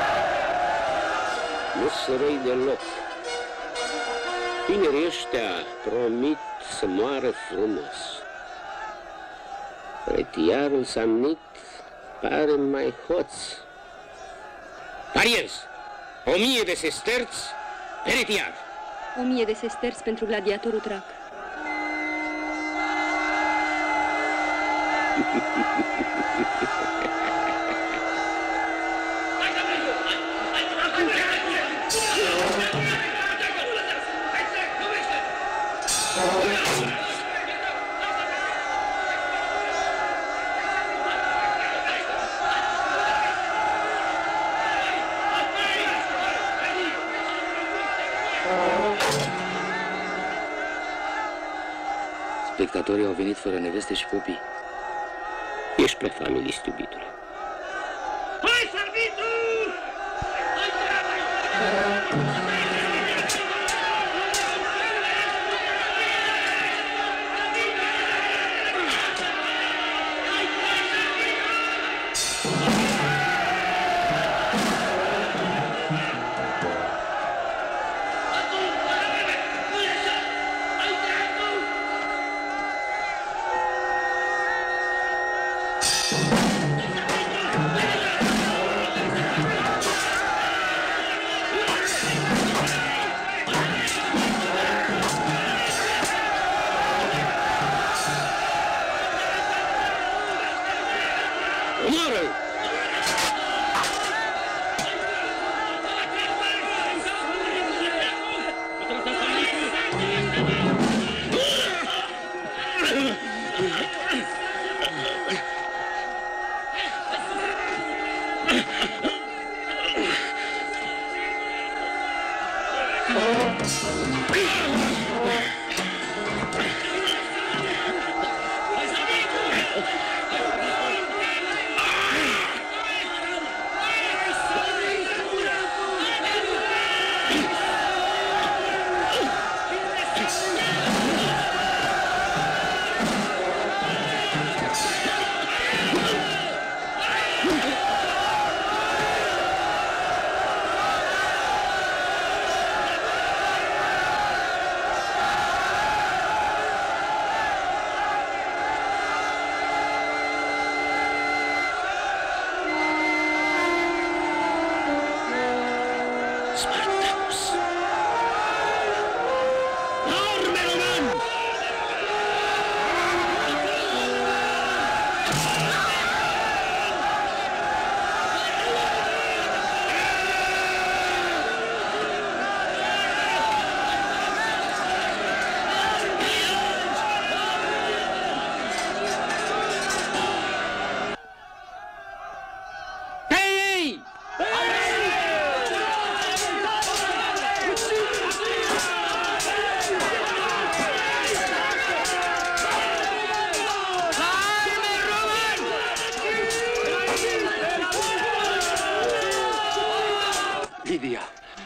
Nu se răi deloc. Tinerii ăștia promit să moară frumos. Retiarul samnit pare mai hoț. Pariez! O mie de sesterți pe retiar. O mie de sesterți pentru gladiatorul Trac. Spectatorii au venit fără neveste și copii. Ești prea familist, iubitule. Hai, serviciu! Lidia!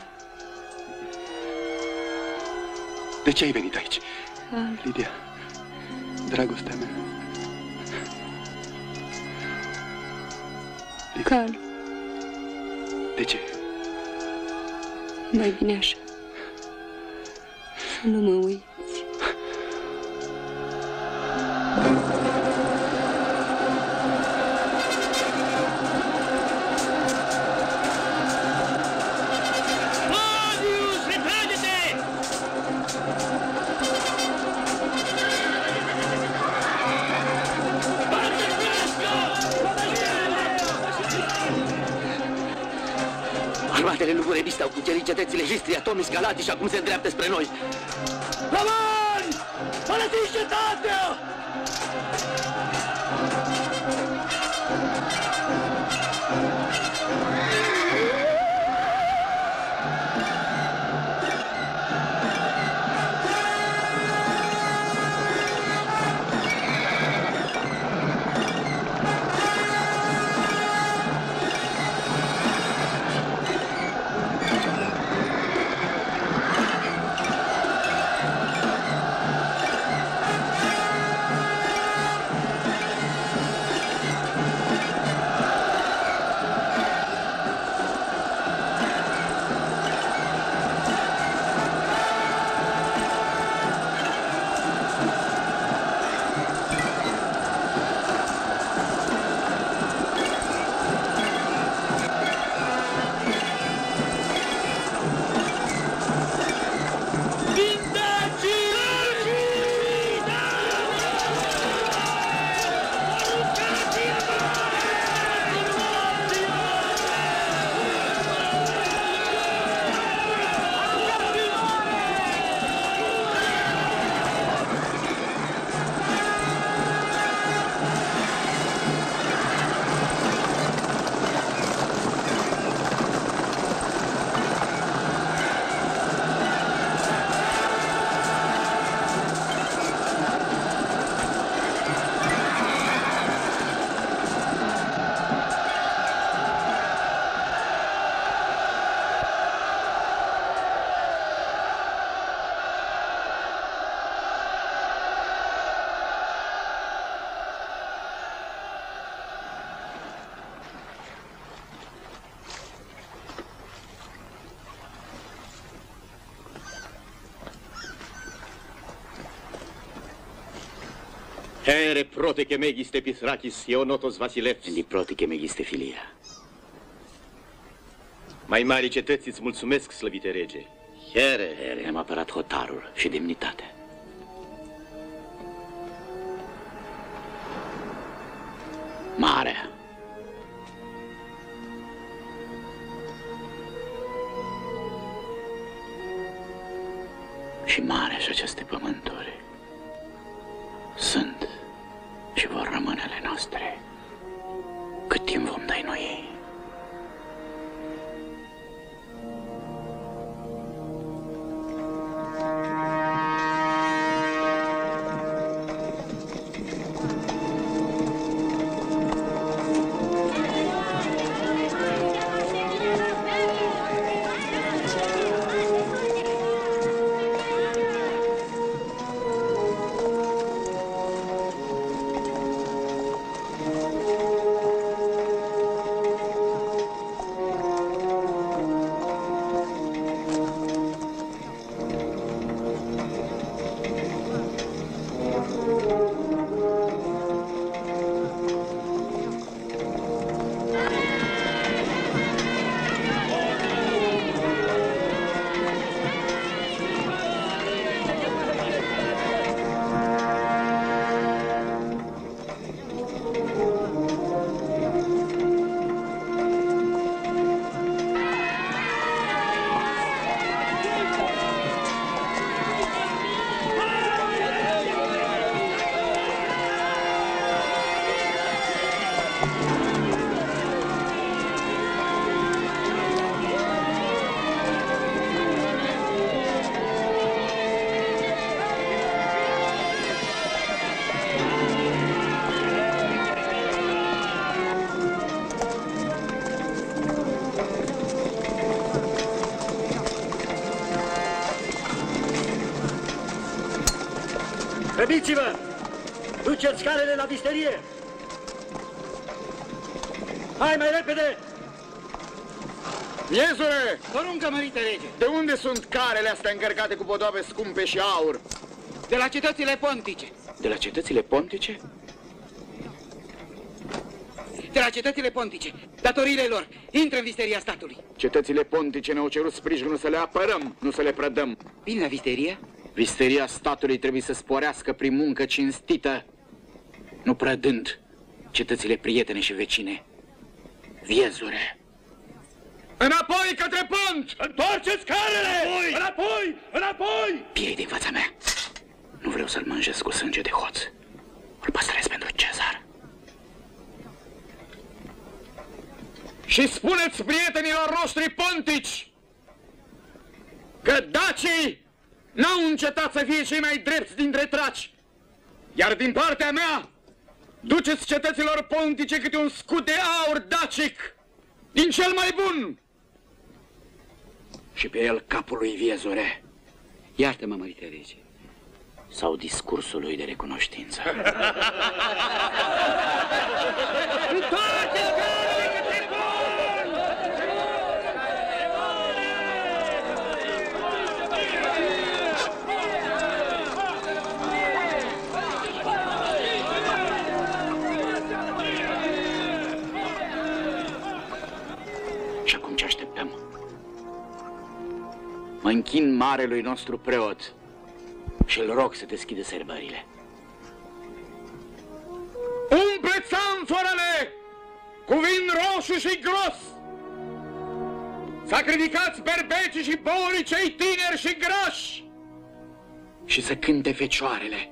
De ce ai venit aici? Cal. Lidia, dragostea mea. Cal. De ce? Mai bine așa. Să nu mă uiți. Armatele lui Burebista au cucerit cetățile Histria, Tomis, Galati și acum se îndreaptă spre noi. Romani! Părăsiți cetatea! Here proteke megiste Pithrakis, Ionotos Vasilevs. Li proteke megiste filia. Mai mari cetăți îți mulțumesc, slăvite rege. Here, here, am apărat hotarul și demnitatea. Marea. Și marea și aceste pământuri sunt și vor rămâne ale noastre cât timp vom dăinui ei. Grăbiți-vă! Duceți carele la visterie! Hai, mai repede! Viezule! Poruncă, mărite rege! De unde sunt carele astea încărcate cu podoabe scumpe și aur? De la cetățile pontice. De la cetățile pontice? De la cetățile pontice. Datoriile lor. Intră în visteria statului. Cetățile pontice ne-au cerut sprijinul să le apărăm, nu să le prădăm. Bine la visteria? Visteria statului trebuie să sporească prin muncă cinstită, nu prădând cetățile prietene și vecine. Viezure! Înapoi către pont! Întoarceți carele! Înapoi! Înapoi! Înapoi! Piei din fața mea! Nu vreau să-l mânjesc cu sânge de hoț. Îl păstrez pentru Cezar. Și spuneți prietenilor noștri pontici că dacii n-au încetat să fie cei mai drepți dintre traci. Iar din partea mea, duceți cetăților pontice câte un scut de aur dacic, din cel mai bun. Și pe el capul lui Viezure. Iartă-mă, mărite rege. Sau discursul lui de recunoștință. Și acum ce așteptăm? Mă închin marelui nostru preot și îl rog să deschidă sărbările. Umpleți amforele cu vin roșu și gros! Sacrificați berbecii și bourii cei tineri și grași! Și să cânte fecioarele.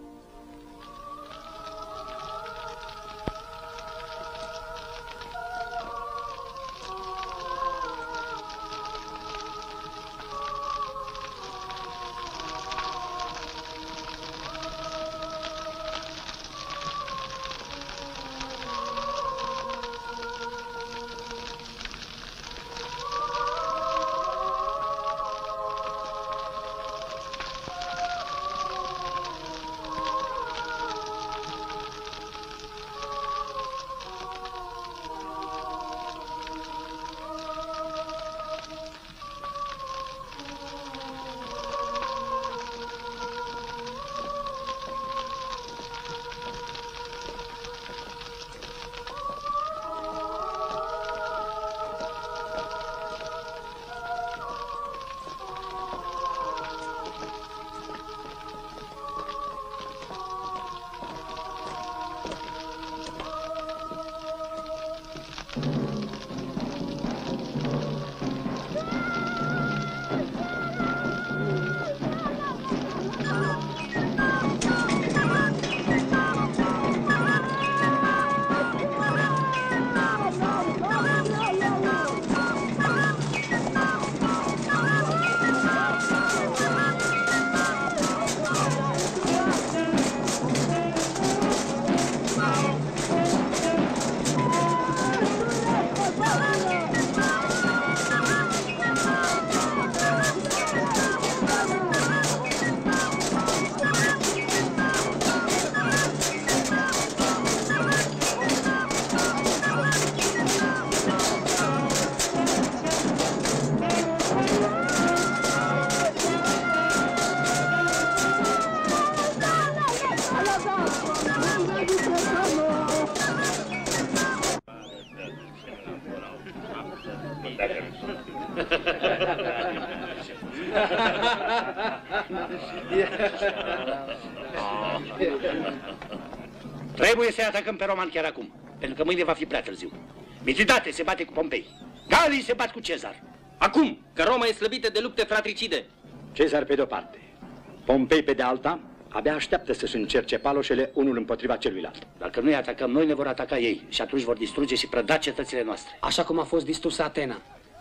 Trebuie să-i atacăm pe romani chiar acum, pentru că mâine va fi prea târziu. Mitridate se bate cu Pompei, Galii se bat cu Cezar. Acum, că Roma e slăbită de lupte fratricide. Cezar pe de-o parte, Pompei pe de alta, abia așteaptă să-și încerce paloșele unul împotriva celuilalt. Dacă nu-i atacăm noi, ne vor ataca ei și atunci vor distruge și prăda cetățile noastre. Așa cum a fost distrusă Atena.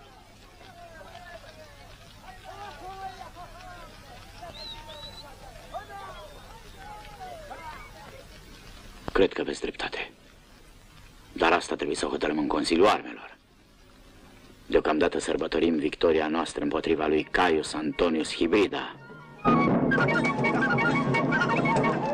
Cred că aveți dreptate. Dar asta trebuie să o hotărâm în Consiliul Armelor. Deocamdată sărbătorim victoria noastră împotriva lui Caius Antonius Hibrida.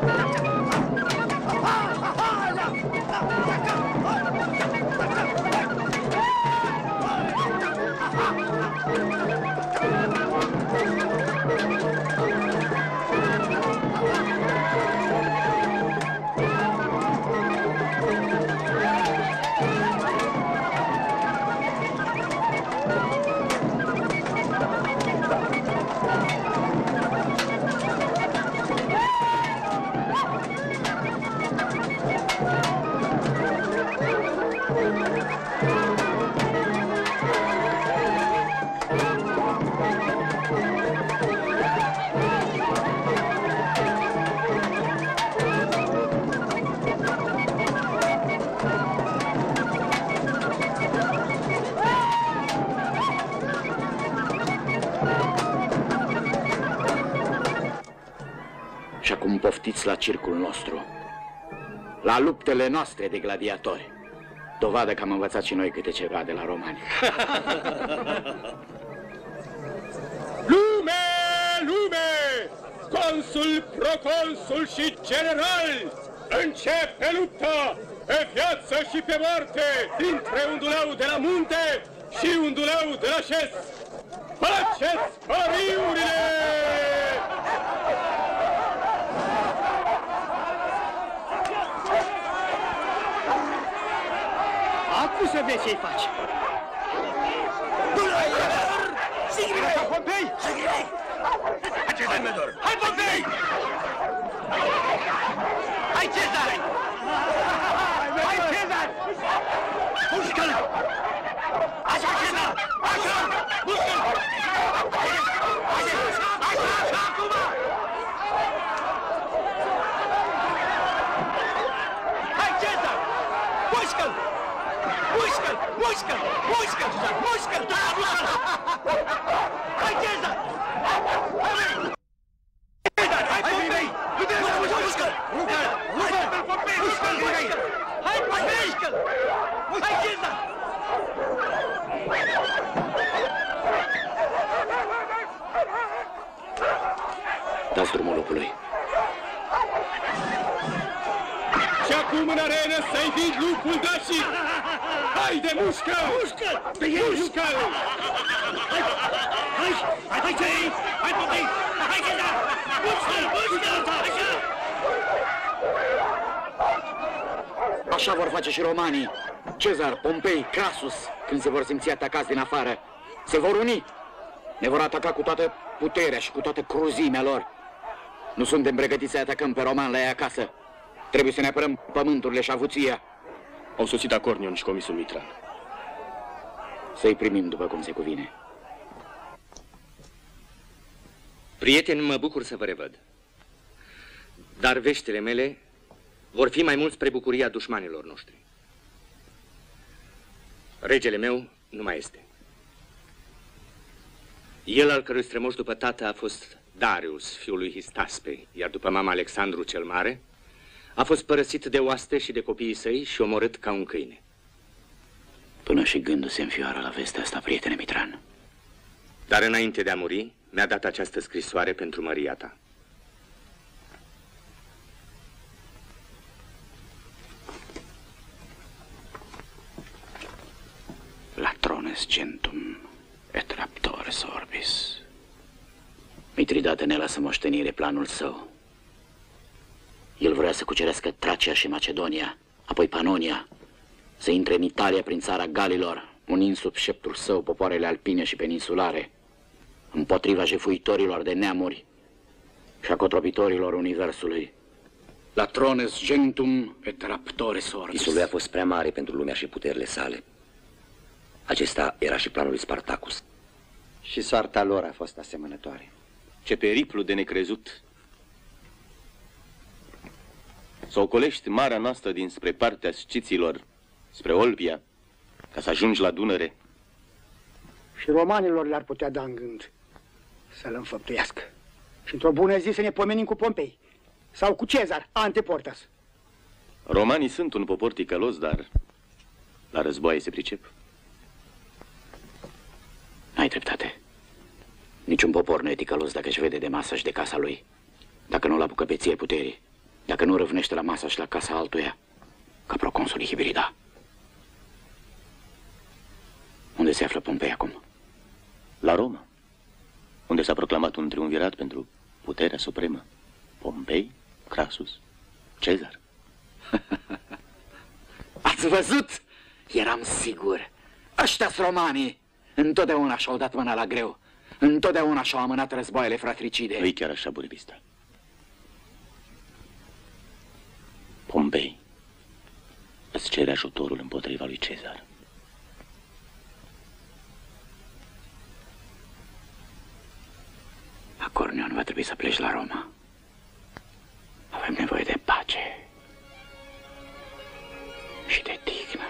poftiți la circul nostru, la luptele noastre de gladiatori. Dovadă că am învățat și noi câte ceva de la romani. Lume, lume! Consul, proconsul și general! Începe lupta pe viață și pe moarte dintre un duleu de la munte și un duleu de la șes! Faceți pariurile! Acum să vezi ce-i faci! Sigrile! Pompei! Sigrile! Hai, Cezar! Hai, Pompei! Hai, Cezar! Hai, Cezar! Mușcă-l! Așa, Cezar! Așa! Mușcă-l! Așa, așa, așa, acum! Hai, Cezar! Mușcă-l! Mușcă-l! Mușcă-l! Mușcă-l! Mușcă-l! Da, mușcă-l! Hai, Cezar! Cezar! Hai, Pompei! Mușcă-l! Mușcă-l! Mușcă-l! Pompei! Mușcă-l! Hai, Pompei! Mușcă-l! Hai, Cezar! Dați drumul lupului. Și acum în arenă să-i vid lupul dașii! Haide, mușcă-l! Mușcă-l! Mușcă-l! Hai, hai, hai, hai, hai, hai, Pompei! Hai, Cezar! Mușcă-l! Mușcă-l! Așa! Așa vor face și romanii. Cezar, Pompei, Crasus, când se vor simți atacați din afară, se vor uni. Ne vor ataca cu toată puterea și cu toată cruzimea lor. Nu suntem pregătiți să atacăm pe romani la ei acasă. Trebuie să ne apărăm pământurile și avuția. Au sosit Acornion și comisul Mitran. Să-i primim după cum se cuvine. Prieteni, mă bucur să vă revăd. Dar veștile mele vor fi mai mult spre bucuria dușmanilor noștri. Regele meu nu mai este. El, al cărui strămoș după tată a fost Darius, fiul lui Histaspe, iar după mama Alexandru cel Mare, a fost părăsit de oaste și de copiii săi și omorât ca un câine. Până și gândul se înfioară la vestea asta, prietene Mitran. Dar înainte de a muri, mi-a dat această scrisoare pentru măria ta. Latrones gentum et raptores orbis. Mitridate ne lasă moștenire planul său. El vrea să cucerească Tracia și Macedonia, apoi Panonia, să intre în Italia prin țara Galilor, unind sub șeptul său popoarele alpine și peninsulare, împotriva jefuitorilor de neamuri și a cotropitorilor universului. Latrones gentum et raptores orbis. Visul lui a fost prea mare pentru lumea și puterile sale. Acesta era și planul lui Spartacus. Și soarta lor a fost asemănătoare. Ce periplu de necrezut! Să ocolești marea noastră dinspre partea sciților, spre Olbia, ca să ajungi la Dunăre. Și romanilor le-ar putea da în gând să-l înfăptuiască. Și într-o bună zi să ne pomenim cu Pompei sau cu Cezar, Anteportas. Romanii sunt un popor ticălos, dar la războaie se pricep. N-ai dreptate. Niciun popor nu e ticălos dacă își vede de masa și de casa lui, dacă nu-l apucă pe ție puterii, dacă nu râvnește la masa și la casa altuia, ca proconsulii Hibrida. Unde se află Pompei acum? La Roma, unde s-a proclamat un triumvirat pentru puterea supremă. Pompei, Crasus, Cezar. Ați văzut? Eram sigur. Ăștia-s romanii. Întotdeauna și-au dat mâna la greu. Întotdeauna și-au amânat războaiele fratricide. Nu-i chiar așa, Burebista. Pompei îți cere ajutorul împotriva lui Cezar. Acornion, va trebui să pleci la Roma. Avem nevoie de pace și de tihnă.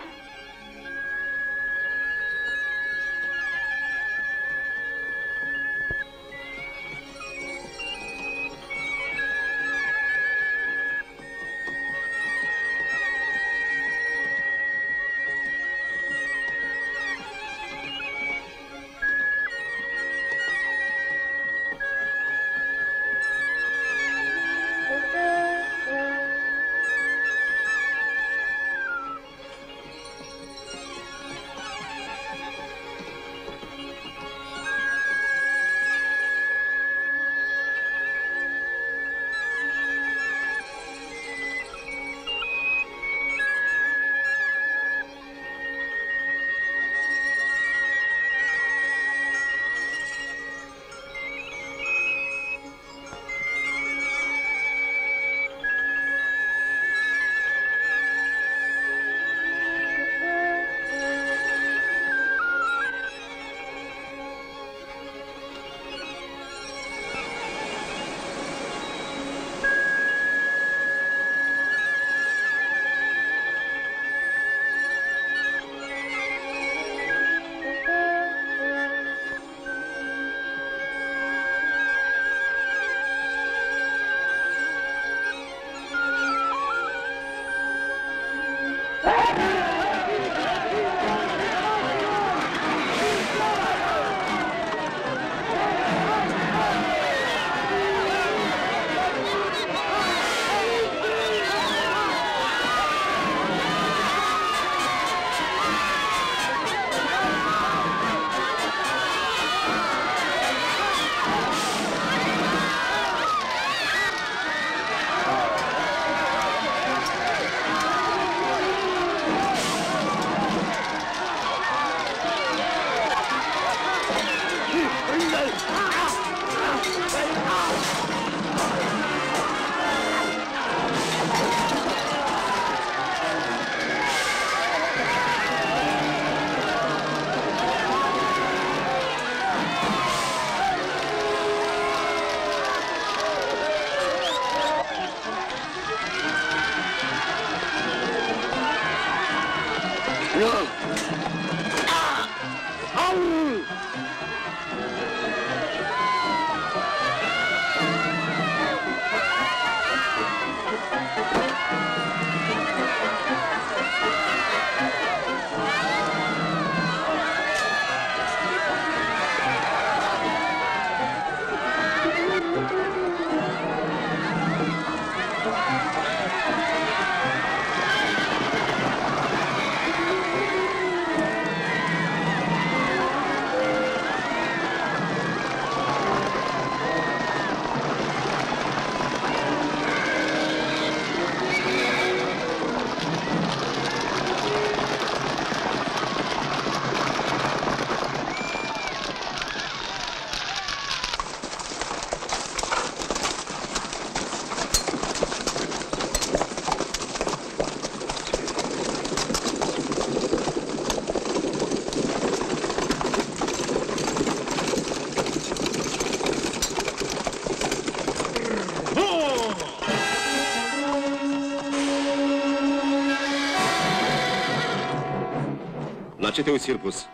La ce te uiți, Hirpus?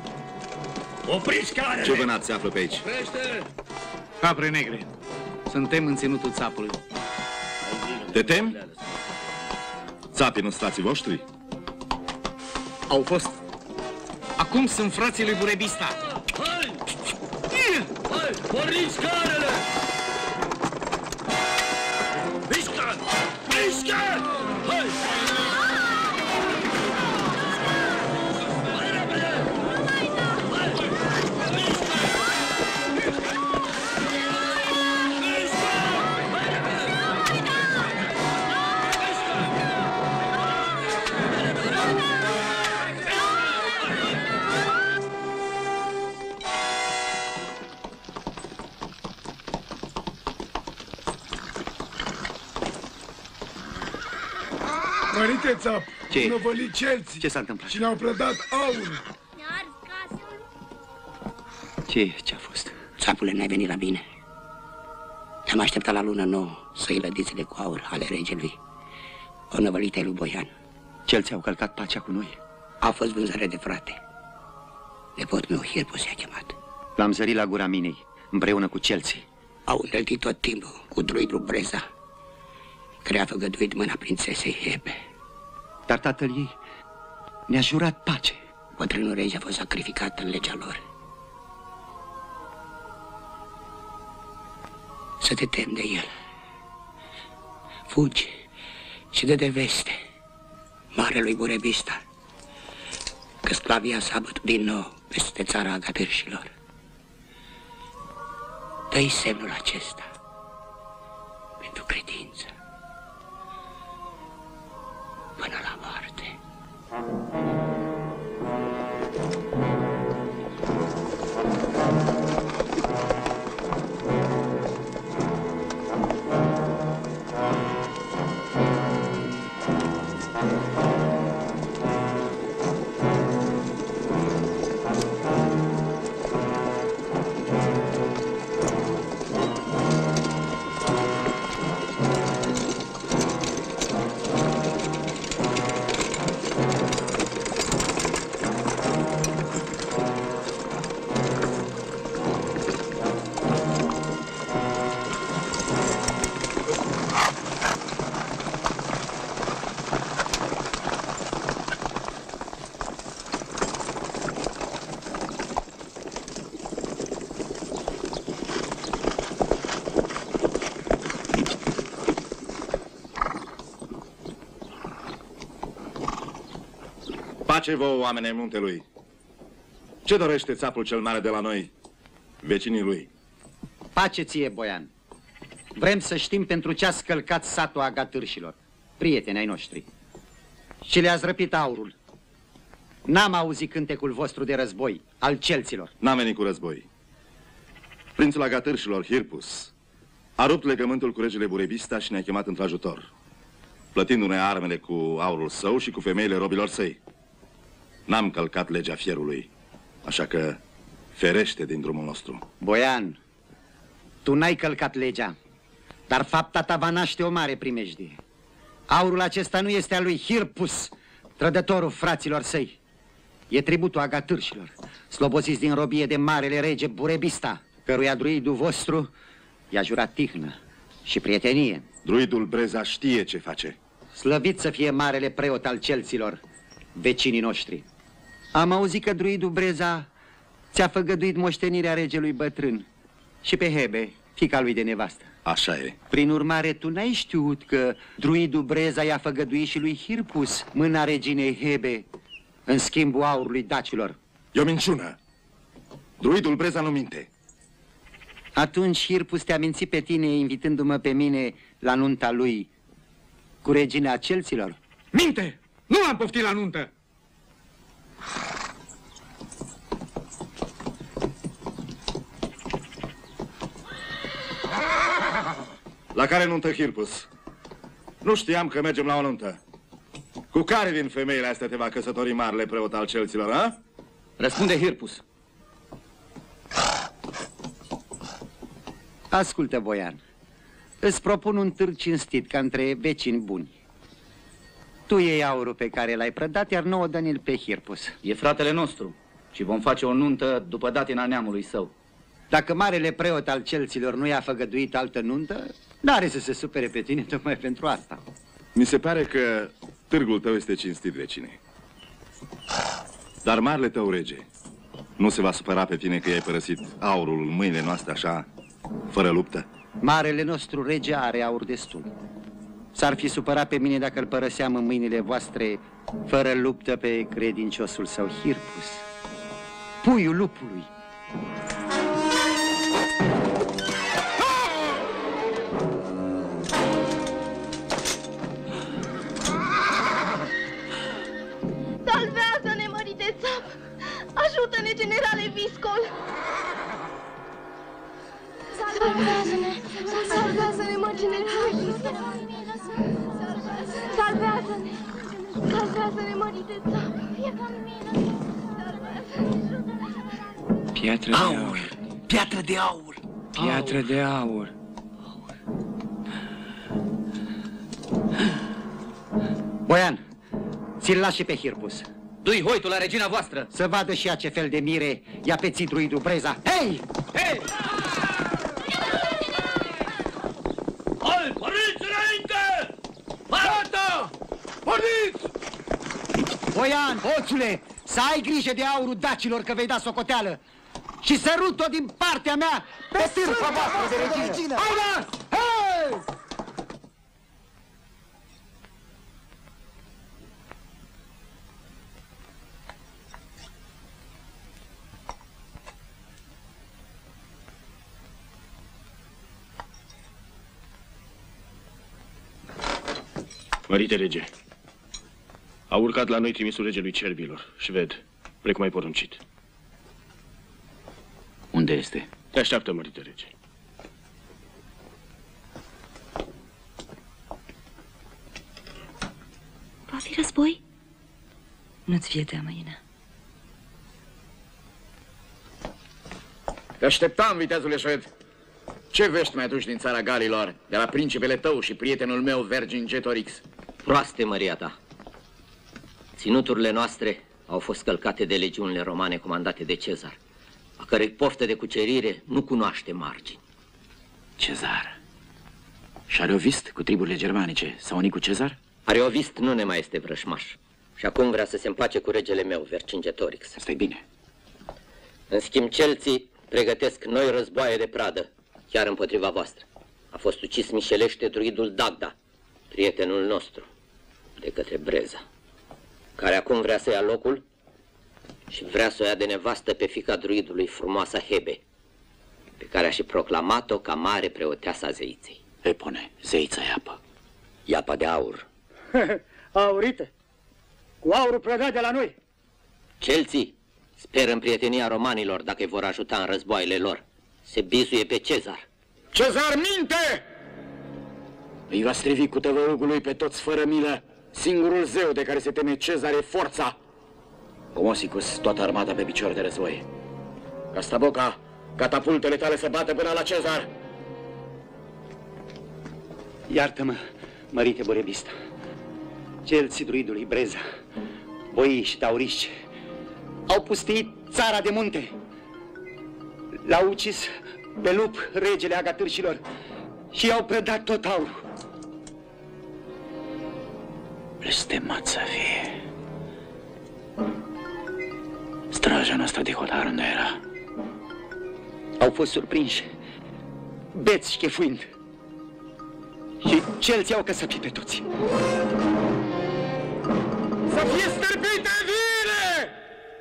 Opriți carele! Ce vânat se află pe aici? Crește! Capre negre. Suntem în ținutul țapului. Te temi? Țapii nu stații voștri? Au fost. Acum sunt frații lui Burebista. Hai! Hai! Porniți carele! Mișcă! Mișcă! Hai! Mărite țap, Ce? năvălit celții. Ce s-a întâmplat? Și ne-au prădat aur. Ce? Ce-a fost? Țapule, n-ai venit la bine. Te-am așteptat la lună nouă să iei lădițele cu aur ale regelui. O năvălită lui Boian. Celții au călcat pacea cu noi. A fost vânzare de frate. Nepotul meu, Hirpus, s-a chemat. L-am zărit la gura minei, împreună cu celții. Au înălțit tot timpul cu druidul Breza, care a făgăduit mâna prințesei Hebe. Dar tatăl ei ne-a jurat pace. Bătrânul rege a fost sacrificat în legea lor. Să te temi de el. Fugi și dă de veste marelui Burebista că sclavia s-a bătut din nou peste țara agatârșilor. Dă-i semnul acesta pentru credință până la moarte. Pace vouă, oameni muntelui. Ce dorește țapul cel mare de la noi, vecinii lui? Pace ție, Boian. Vrem să știm pentru ce a scălcat satul agatârșilor, prieteni ai noștri, și le-ați răpit aurul. N-am auzit cântecul vostru de război, al celților. N-am venit cu război. Prințul agatârșilor, Hirpus, a rupt legământul cu regele Burebista și ne-a chemat într-ajutor, plătindu-ne armele cu aurul său și cu femeile robilor săi. N-am călcat legea fierului, așa că ferește din drumul nostru. Boian, tu n-ai călcat legea, dar fapta ta va naște o mare primejdie. Aurul acesta nu este al lui Hirpus, trădătorul fraților săi. E tributul agatârșilor, sloboziți din robie de marele rege Burebista, căruia druidul vostru i-a jurat tihnă și prietenie. Druidul Breza știe ce face. Slăvit să fie marele preot al celților, vecinii noștri. Am auzit că druidul Breza ți-a făgăduit moștenirea regelui bătrân și pe Hebe, fiica lui de nevastă. Așa e. Prin urmare, tu n-ai știut că druidul Breza i-a făgăduit și lui Hirpus mâna reginei Hebe în schimbul aurului dacilor. E o minciună. Druidul Breza nu minte. Atunci Hirpus te-a mințit pe tine invitându-mă pe mine la nunta lui cu regina celților? Minte! Nu l-am poftit la nuntă! La care nuntă, Hirpus? Nu știam că mergem la o nuntă. Cu care din femeile astea te va căsători marele preot al celților, a? Răspunde Hirpus. Ascultă, Boian. Îți propun un târg cinstit ca între vecini buni. Tu iei aurul pe care l-ai prădat, iar nouă dă-l pe Hirpus. E fratele nostru și vom face o nuntă după datina neamului său. Dacă marele preot al celților nu i-a făgăduit altă nuntă, n-are să se supere pe tine tocmai pentru asta. Mi se pare că târgul tău este cinstit, vecine. Dar marele tău rege nu se va supăra pe tine că i-ai părăsit aurul în mâinile noastre așa, fără luptă? Marele nostru rege are aur destul. S-ar fi supărat pe mine dacă îl părăseam în mâinile voastre fără luptă pe credinciosul său Hirpus, puiul lupului. Salvează-ne, mărite țap! Ajută-ne, generale Viscol! Salvează-ne! Salvează-ne, mă, generale Viscol! Salvează-ne! Salvează-ne, mărite țap! Piatră de aur! Piatră de aur! Piatră de aur! Boian, ți-l lași pe Hirpus. Du-i hoitul la regina voastră! Să vadă și ea ce fel de mire i-a pețit druidul Breza. Hei! Hei! Hai, porniți înainte! Gata! Porniți! Boian, hoțule, să ai grijă de aurul dacilor, că vei da socoteală. Și sărut-o din partea mea pe târfa voastră de regină. Hai, da! Hei! Mărite rege, a urcat la noi trimisul regelui cerbilor și ved, precum ai poruncit. Unde este? Te așteaptă, mărite rege. Va fi război? Nu-ți fie teamă, Ina. Te așteptam, viteazule șved. Ce vești mai aduci din țara Galilor, de la principele tău și prietenul meu, Vercingetorix? Proaste, măria ta. Ținuturile noastre au fost călcate de legiunile romane comandate de Cezar, a cărei poftă de cucerire nu cunoaște margini. Cezar. Și Areovist cu triburile germanice s-a unit cu Cezar? Areovist nu ne mai este vrășmaș și acum vrea să se împace cu regele meu, Vercingetorix. Asta e bine. În schimb, celții pregătesc noi războaie de pradă, chiar împotriva voastră. A fost ucis mișelește druidul Dagda, prietenul nostru, de către Breza. care acum vrea să ia locul și vrea să o ia de nevastă pe fiica druidului, frumoasa Hebe, pe care a și proclamat-o ca mare preoteasa zeiței. Epone, zeița Iapa. Iapa de aur. Aurită, cu aurul predat de la noi. Celții speră în prietenia romanilor dacă îi vor ajuta în războaiele lor. Se bizuie pe Cezar. Cezar minte! Îi va strivi cu tăvăugul lui pe toți fără milă. Singurul zeu de care se teme Cezar e forța. Comosicus, toată armata pe picior de război. Castaboca, catapultele tale să bată până la Cezar. Iartă-mă, mărite Burebista. Celții druidului Breza, boii și tauriști au pustit țara de munte. L-au ucis pe lup, regele agatârșilor, și i-au predat tot aurul. Blestemat să fie. Straja noastră de hotar unde era? Au fost surprinși, beți șchefuind, și celții au căsăpit pe toți. Să fie stârpite vire!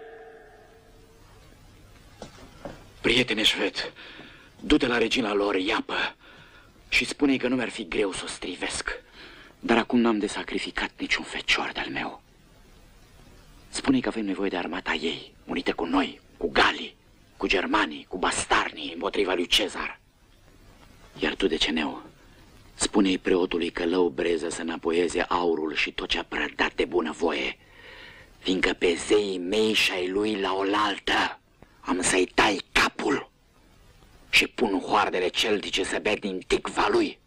Prietene șved, du-te la regina lor, Iapă, și spune-i că nu mi-ar fi greu să o strivesc. Dar acum n-am de sacrificat niciun fecior de-al meu. Spune-i că avem nevoie de armata ei, unită cu noi, cu galii, cu germanii, cu bastarnii împotriva lui Cezar. Iar tu, deceneu, spune-i preotului Călău Breză să înapoieze aurul și tot ce-a prădat de bunăvoie, fiindcă pe zeii mei și ai lui la oaltă am să-i tai capul și pun hoardele celtice să bea din ticva lui.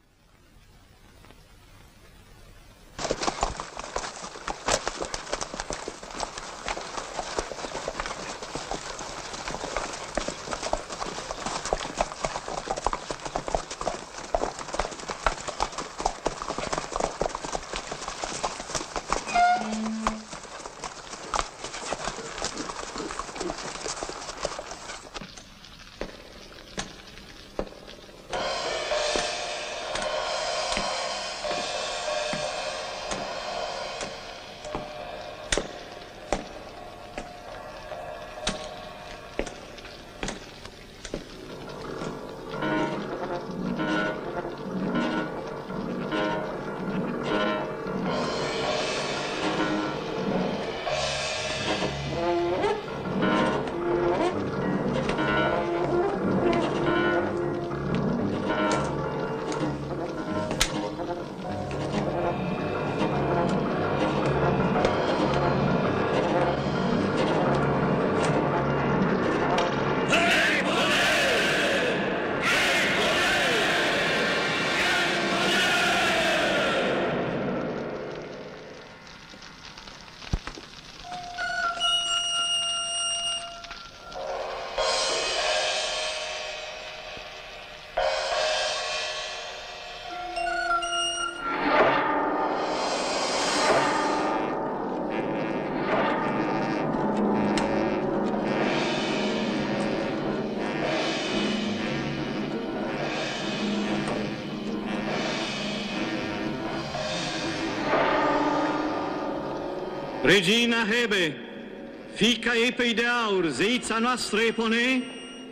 Regina Hebe, fiica Epei de Aur, zeița noastră Epone,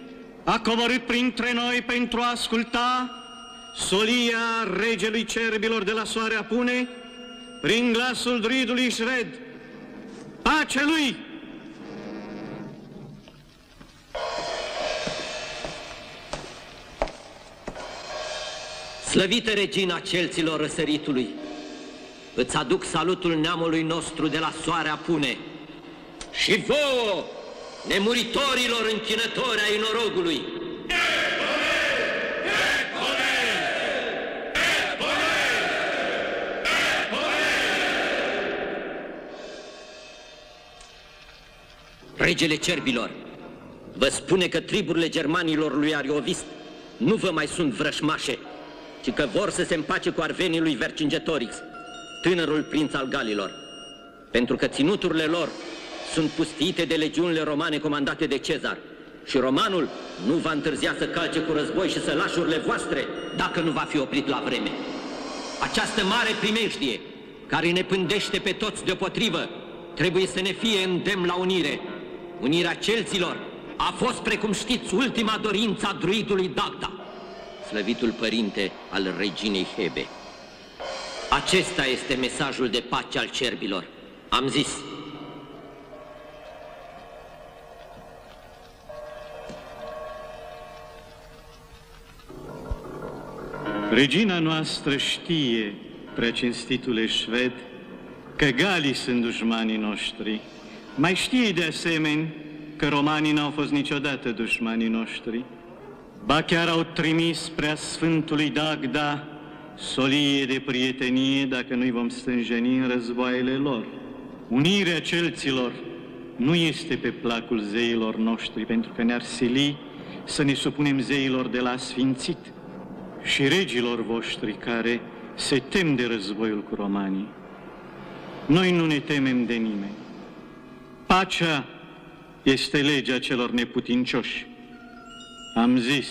a coborât printre noi pentru a asculta solia regelui cerbilor de la soare apune, prin glasul druidului șved. Pace lui! Slăvită regina celților răsăritului, îți aduc salutul neamului nostru de la soare apune. Și vouă, nemuritorilor închinători ai norogului. Regele cerbilor, vă spune că triburile germanilor lui Ariovist nu vă mai sunt vrășmașe, ci că vor să se împace cu arvenii lui Vercingetorix, tânărul prinț al Galilor, pentru că ținuturile lor sunt pustiite de legiunile romane comandate de Cezar și romanul nu va întârzia să calce cu război și sălașurile voastre dacă nu va fi oprit la vreme. Această mare primejdie care ne pândește pe toți deopotrivă trebuie să ne fie îndemn la unire. Unirea celților a fost, precum știți, ultima dorință a druidului Dagda, slăvitul părinte al reginei Hebe. Acesta este mesajul de pace al cerbilor. Am zis. Regina noastră știe, preacinstitule șved, că galii sunt dușmanii noștri. Mai știe de asemenea că romanii n-au fost niciodată dușmanii noștri. Ba chiar au trimis prea Sfântului Dagda solie de prietenie dacă nu-i vom stânjeni în războaiele lor. Unirea celților nu este pe placul zeilor noștri, pentru că ne-ar sili să ne supunem zeilor de la sfințit și regilor voștri care se tem de războiul cu romanii. Noi nu ne temem de nimeni. Pacea este legea celor neputincioși. Am zis.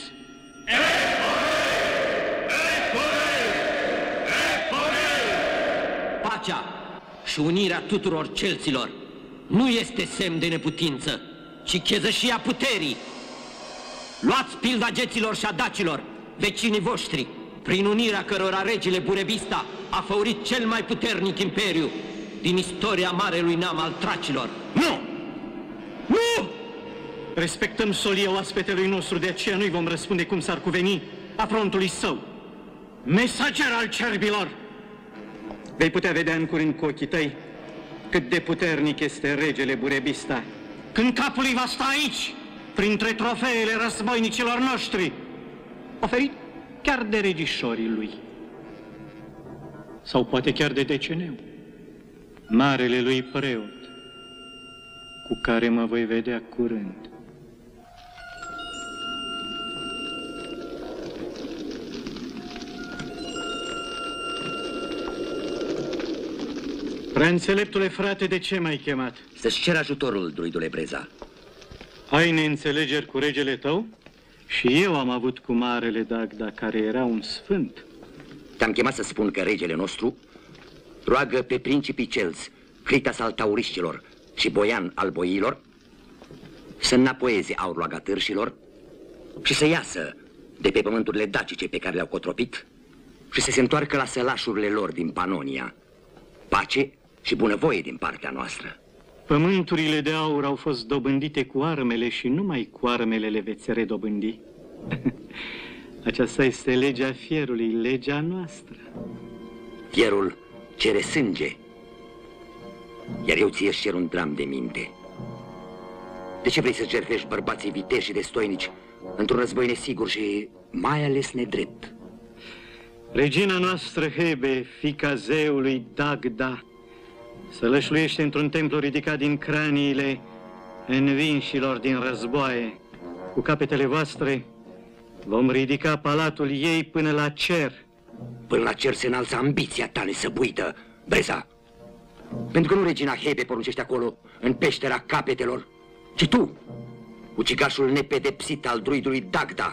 Pacea și unirea tuturor celților nu este semn de neputință, ci chezășia puterii. Luați pilda geților și a dacilor, vecinii voștri, prin unirea cărora regele Burebista a făurit cel mai puternic imperiu din istoria marelui neam al tracilor. Nu! Nu! Respectăm solia oaspetelui nostru, de aceea nu-i vom răspunde cum s-ar cuveni afrontului său. Mesager al cerbilor! Vei putea vedea în curând cu ochii tăi cât de puternic este regele Burebista, când capul îi va sta aici, printre trofeele războinicilor noștri, oferit chiar de regișorii lui. Sau poate chiar de Deceneu, marele lui preot, cu care mă voi vedea curând. Preînțeleptule frate, de ce m-ai chemat? Să-ți cer ajutorul, druidule Breza. Ai neînțelegeri cu regele tău? Și eu am avut cu marele Dagda, care era un sfânt. Te-am chemat să spun că regele nostru roagă pe principii celți, Critas al tauriștilor și Boian al boiilor, să înapoieze aurul agatârșilor și să iasă de pe pământurile dacice pe care le-au cotropit și să se întoarcă la sălașurile lor din Panonia. Pace și bunăvoie din partea noastră. Pământurile de aur au fost dobândite cu armele și numai cu armele le veți redobândi. Aceasta este legea fierului, legea noastră. Fierul cere sânge, iar eu ție cer un dram de minte. De ce vrei să jertfești bărbații viteși și destoinici într-un război nesigur și mai ales nedrept? Regina noastră Hebe, fiica zeului Dagda, sălășluiește într-un templu ridicat din craniile învinșilor din războaie. Cu capetele voastre vom ridica palatul ei până la cer. Până la cer se înalță ambiția ta nesăbuită, Breza. Pentru că nu regina Hebe poruncește acolo, în peștera capetelor, ci tu, ucigașul nepedepsit al druidului Dagda.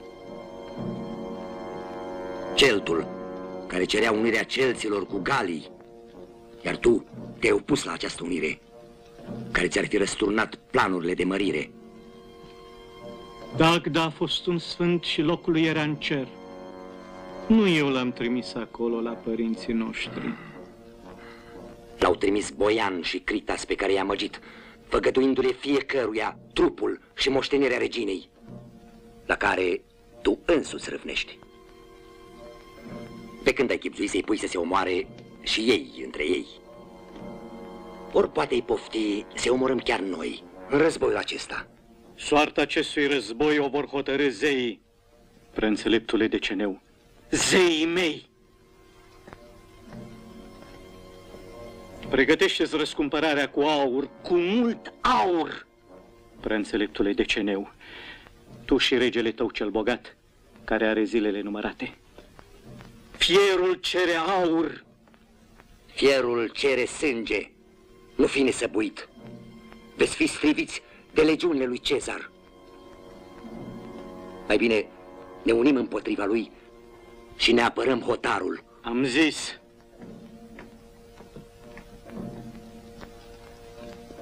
Celtul care cerea unirea celților cu galii, iar tu te-ai opus la această unire, care ți-ar fi răsturnat planurile de mărire. Dagda a fost un sfânt și locul lui era în cer. Nu eu l-am trimis acolo la părinții noștri. L-au trimis Boian și Critas pe care i-a amăgit, făgăduindu-le fiecăruia trupul și moștenirea reginei, la care tu însuți râvnești. Pe când ai chipzuit să-i pui să se omoare și ei între ei? Ori poate-i pofti să omorâm chiar noi în războiul acesta. Soarta acestui război o vor hotărî zeii, preînțeleptule Deceneu, zeii mei. Pregătește-ți răscumpărarea cu aur, cu mult aur, preînțeleptule Deceneu, tu și regele tău cel bogat, care are zilele numărate. Fierul cere aur. Fierul cere sânge. Nu fi nesăbuit. Veți fi striviți de legiunile lui Cezar. Mai bine ne unim împotriva lui și ne apărăm hotarul. Am zis.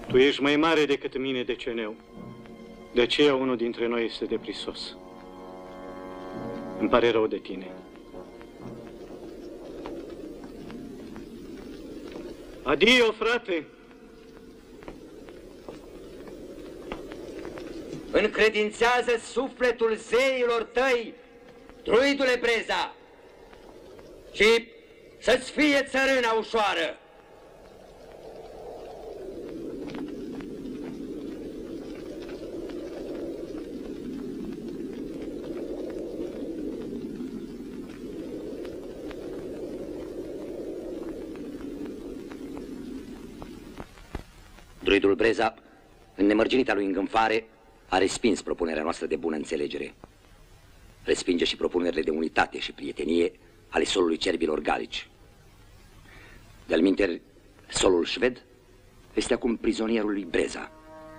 Tu ești mai mare decât mine, deceneu. De aceea unul dintre noi este deprisos. Îmi pare rău de tine. Adio, frate! Încredințează sufletul zeilor tăi, druidule Breza, și să-ți fie țărâna ușoară. Druidul Breza, în nemărginita lui îngânfare, a respins propunerea noastră de bună înțelegere. Respinge și propunerile de unitate și prietenie ale solului cerbilor galici. De-al minteri, solul șved este acum prizonierul lui Breza.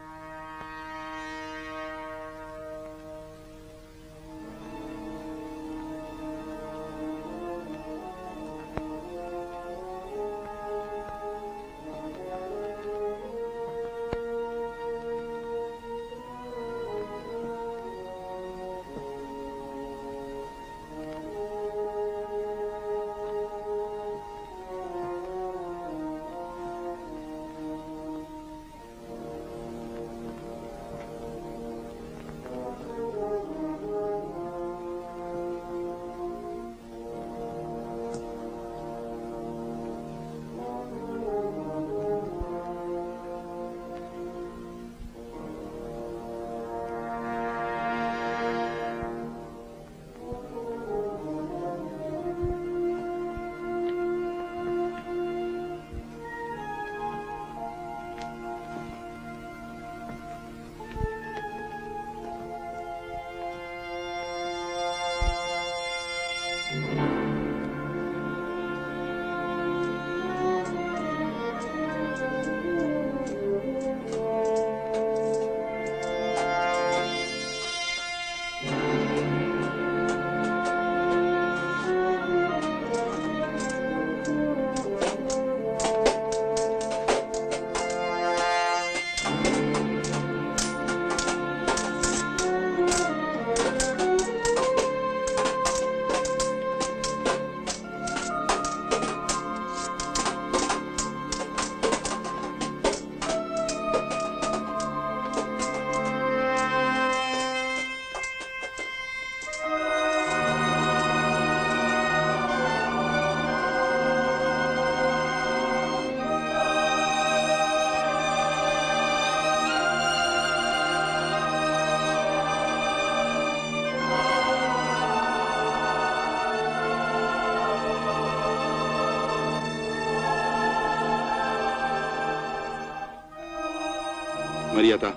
Măria ta,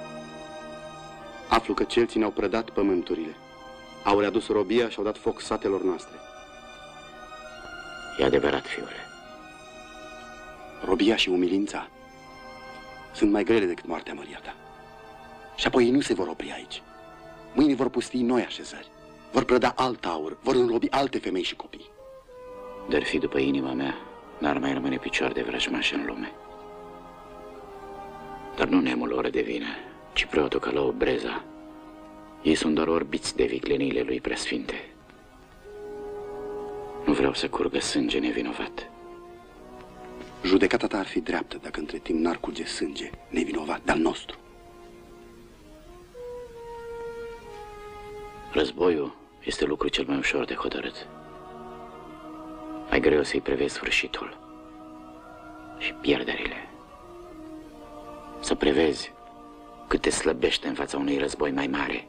aflu că celții ne-au prădat pământurile, au readus robia și au dat foc satelor noastre. E adevărat, fiule. Robia și umilința sunt mai grele decât moartea, Măria ta. Și apoi ei nu se vor opri aici. Mâine vor pustii noi așezări, vor prăda alt aur, vor înrobi alte femei și copii. Dar fi după inima mea, n-ar mai rămâne picior de vrăjmaș în lume. Dar nu neamul lor de vină, ci preotul Călău Breza. Ei sunt doar orbiți de vicleniile lui preasfinte. Nu vreau să curgă sânge nevinovat. Judecata ta ar fi dreaptă dacă între timp n-ar curge sânge nevinovat de-al nostru. Războiul este lucru cel mai ușor de hotărât. Mai greu să-i prevezi sfârșitul și pierderile. Să prevezi cât te slăbește în fața unui război mai mare.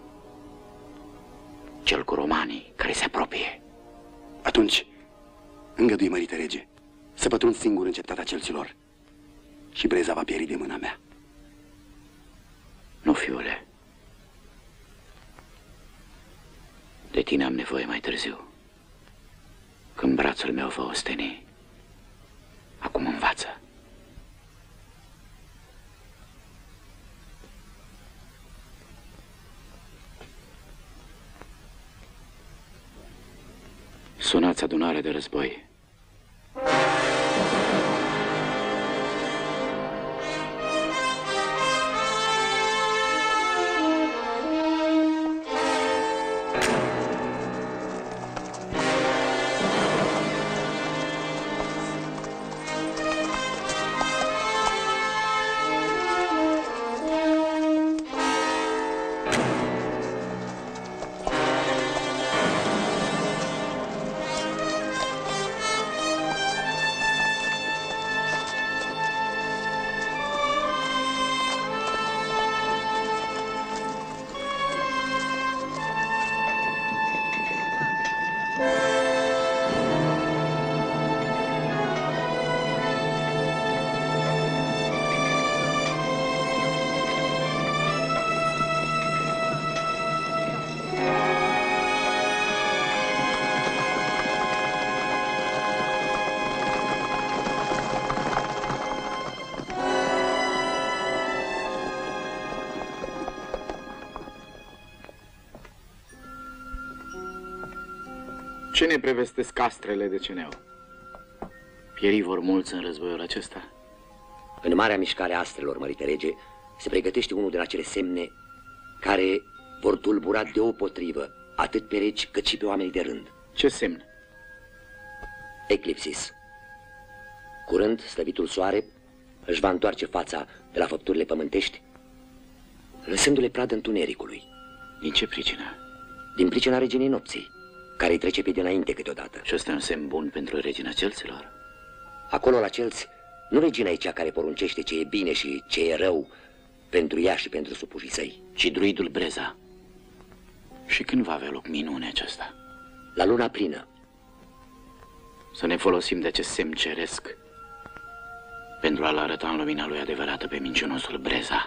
Cel cu romanii care se apropie. Atunci, îngădui, mărite rege, să pătrund singur în cetatea celților și Breza va pieri de mâna mea. Nu, fiule. De tine am nevoie mai târziu, când brațul meu va osteni. Acum învață. Sunați adunarea de război. Ce ne prevestesc castrele de Ceneu? Pierii vor mulți în războiul acesta? În marea mișcare a astrelor, mărite rege, se pregătește unul din acele semne care vor tulbura deopotrivă atât pe regi cât și pe oamenii de rând. Ce semn? Eclipsis. Curând, slăvitul soare își va întoarce fața de la făpturile pământești, lăsându-le pradă întunericului. Din ce pricină? Din pricina reginei nopții, care îi trece pe dinainte câteodată. Și ăsta e un semn bun pentru regina celților? Acolo, la celți, nu regina e cea care poruncește ce e bine și ce e rău pentru ea și pentru supușii săi, ci druidul Breza. Și când va avea loc minunea aceasta? La luna plină. Să ne folosim de acest semn ceresc pentru a-l arăta în lumina lui adevărată pe mincinosul Breza.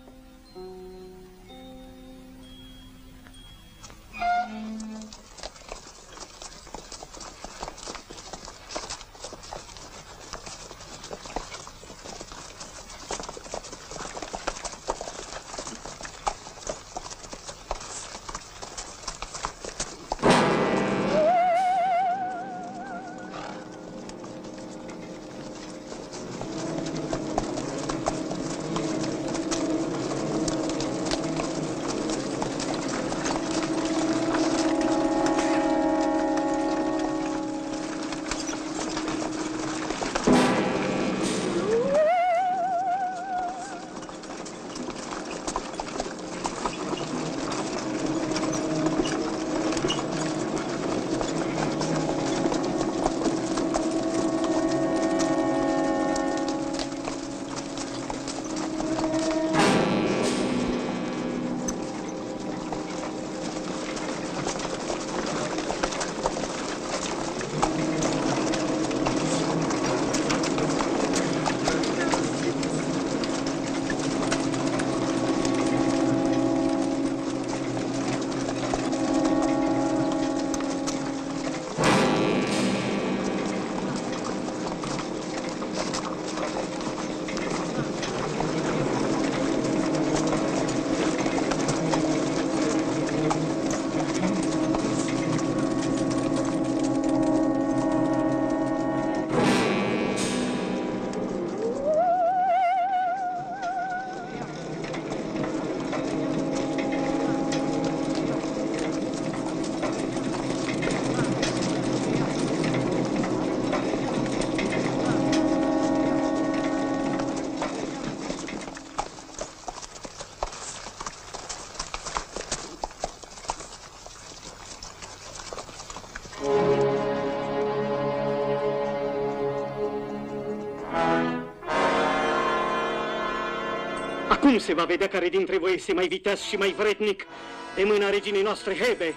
Acum se va vedea care dintre voi este mai viteaz și mai vrednic de mâna reginei noastre Hebe.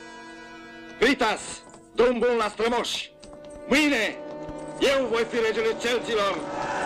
Gritas, drum bun la strămoși! Mâine eu voi fi regele celților!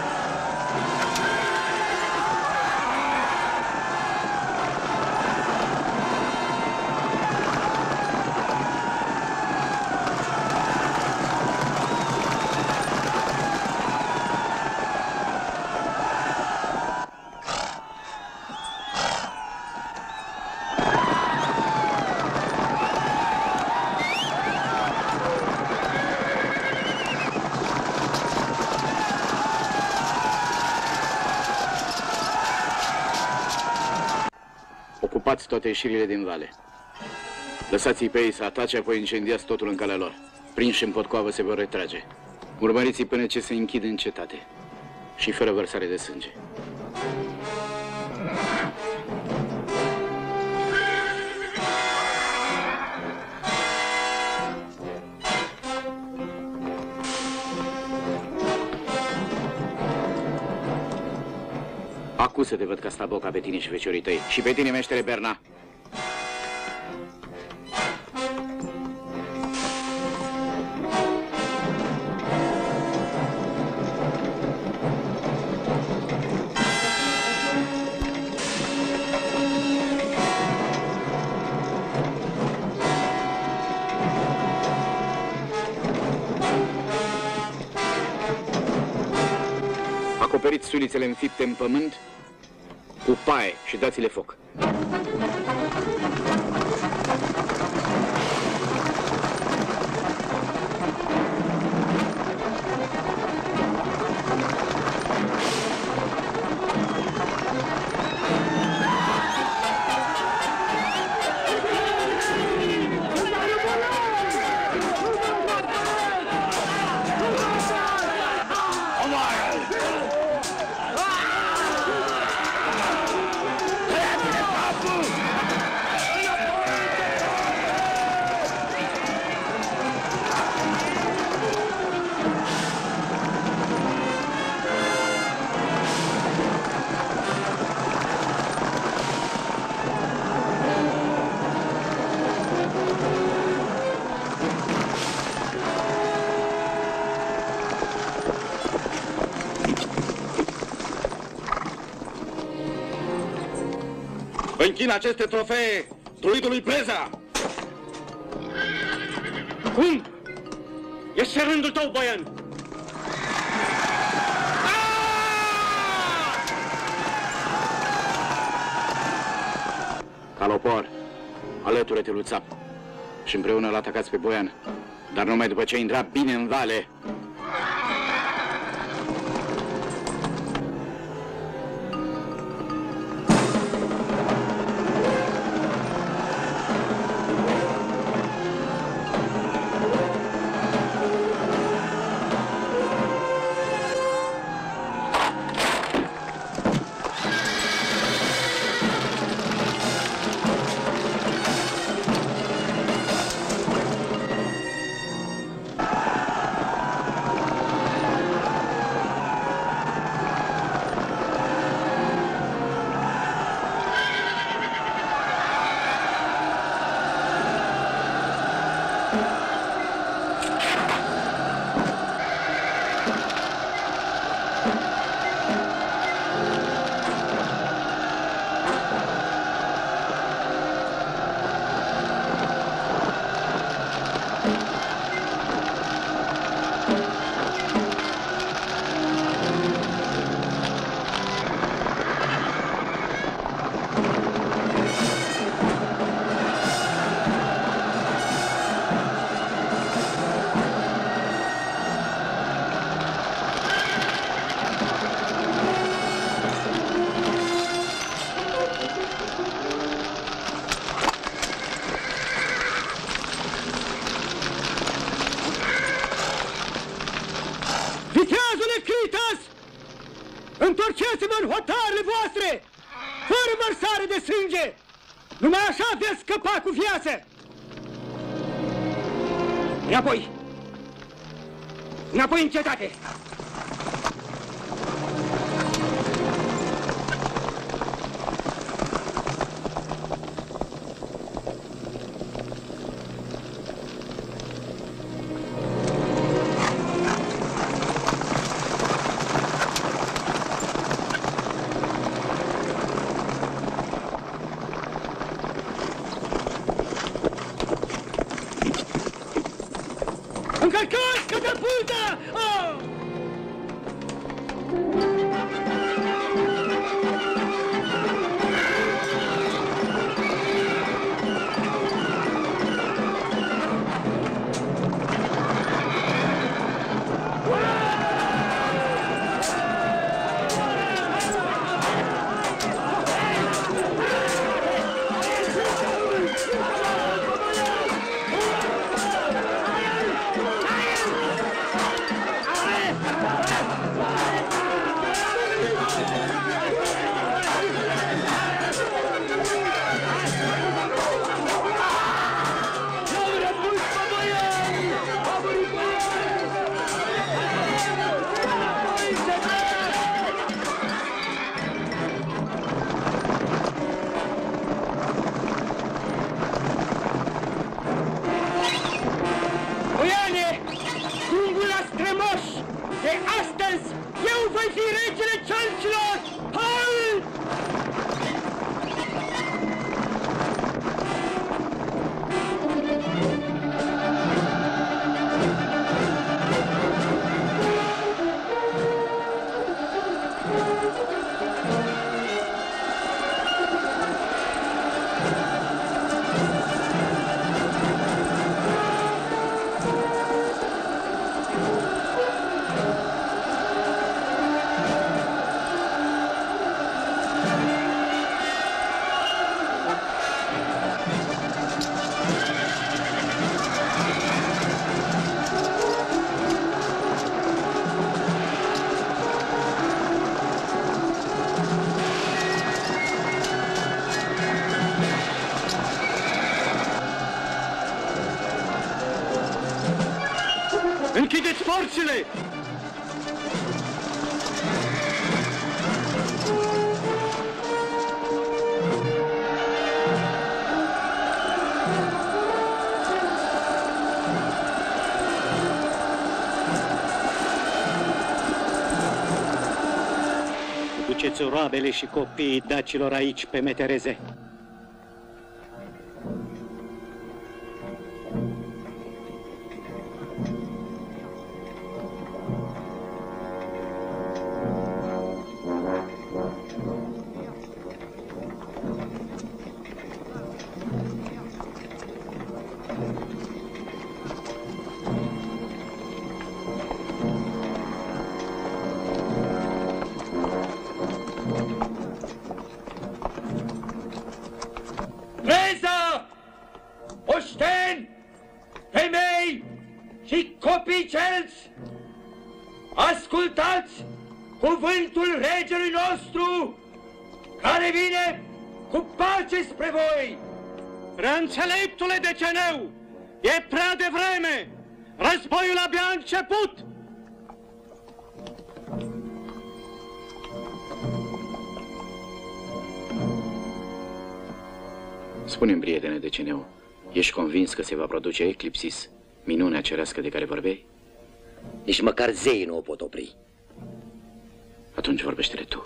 Ocupați toate ieșirile din vale. Lăsați-i pe ei să atace, apoi incendiați totul în calea lor. Prinși în potcoavă se vor retrage. Urmăriți-i până ce se închid în cetate și fără vărsare de sânge. Acuză te văd ca sta boca pe tine și feciorii tăi. Și pe tine, meștere Berna. Acoperiți sulițele înfipte în pământ cu paie și dați-le foc. închin aceste trofee druidului Preza! Cum? Este rândul tău, Boian! Calopor, alătură-te lui Țap și împreună îl atacați pe Boian, dar numai după ce a intrat bine în vale. Întorceți-vă în hotarele voastre, fără mărsare de sânge! Numai așa veți scăpa cu viață! Înapoi! Înapoi în cetate! Încărcați catapulta! Oh! De astăzi, eu voi fi regele celților! Halt! Închideți porțile! Duceți roabele și copiii dacilor aici pe metereze. copii celți, ascultați cuvântul regelui nostru, care vine cu pace spre voi. Preînțeleptule Deceneu, e prea devreme! Războiul abia a început! Spune-mi, prietene Deceneu, ești convins că se va produce eclipsis, minunea cerească de care vorbeai? Nici măcar zeii nu o pot opri. Atunci vorbește-le tu.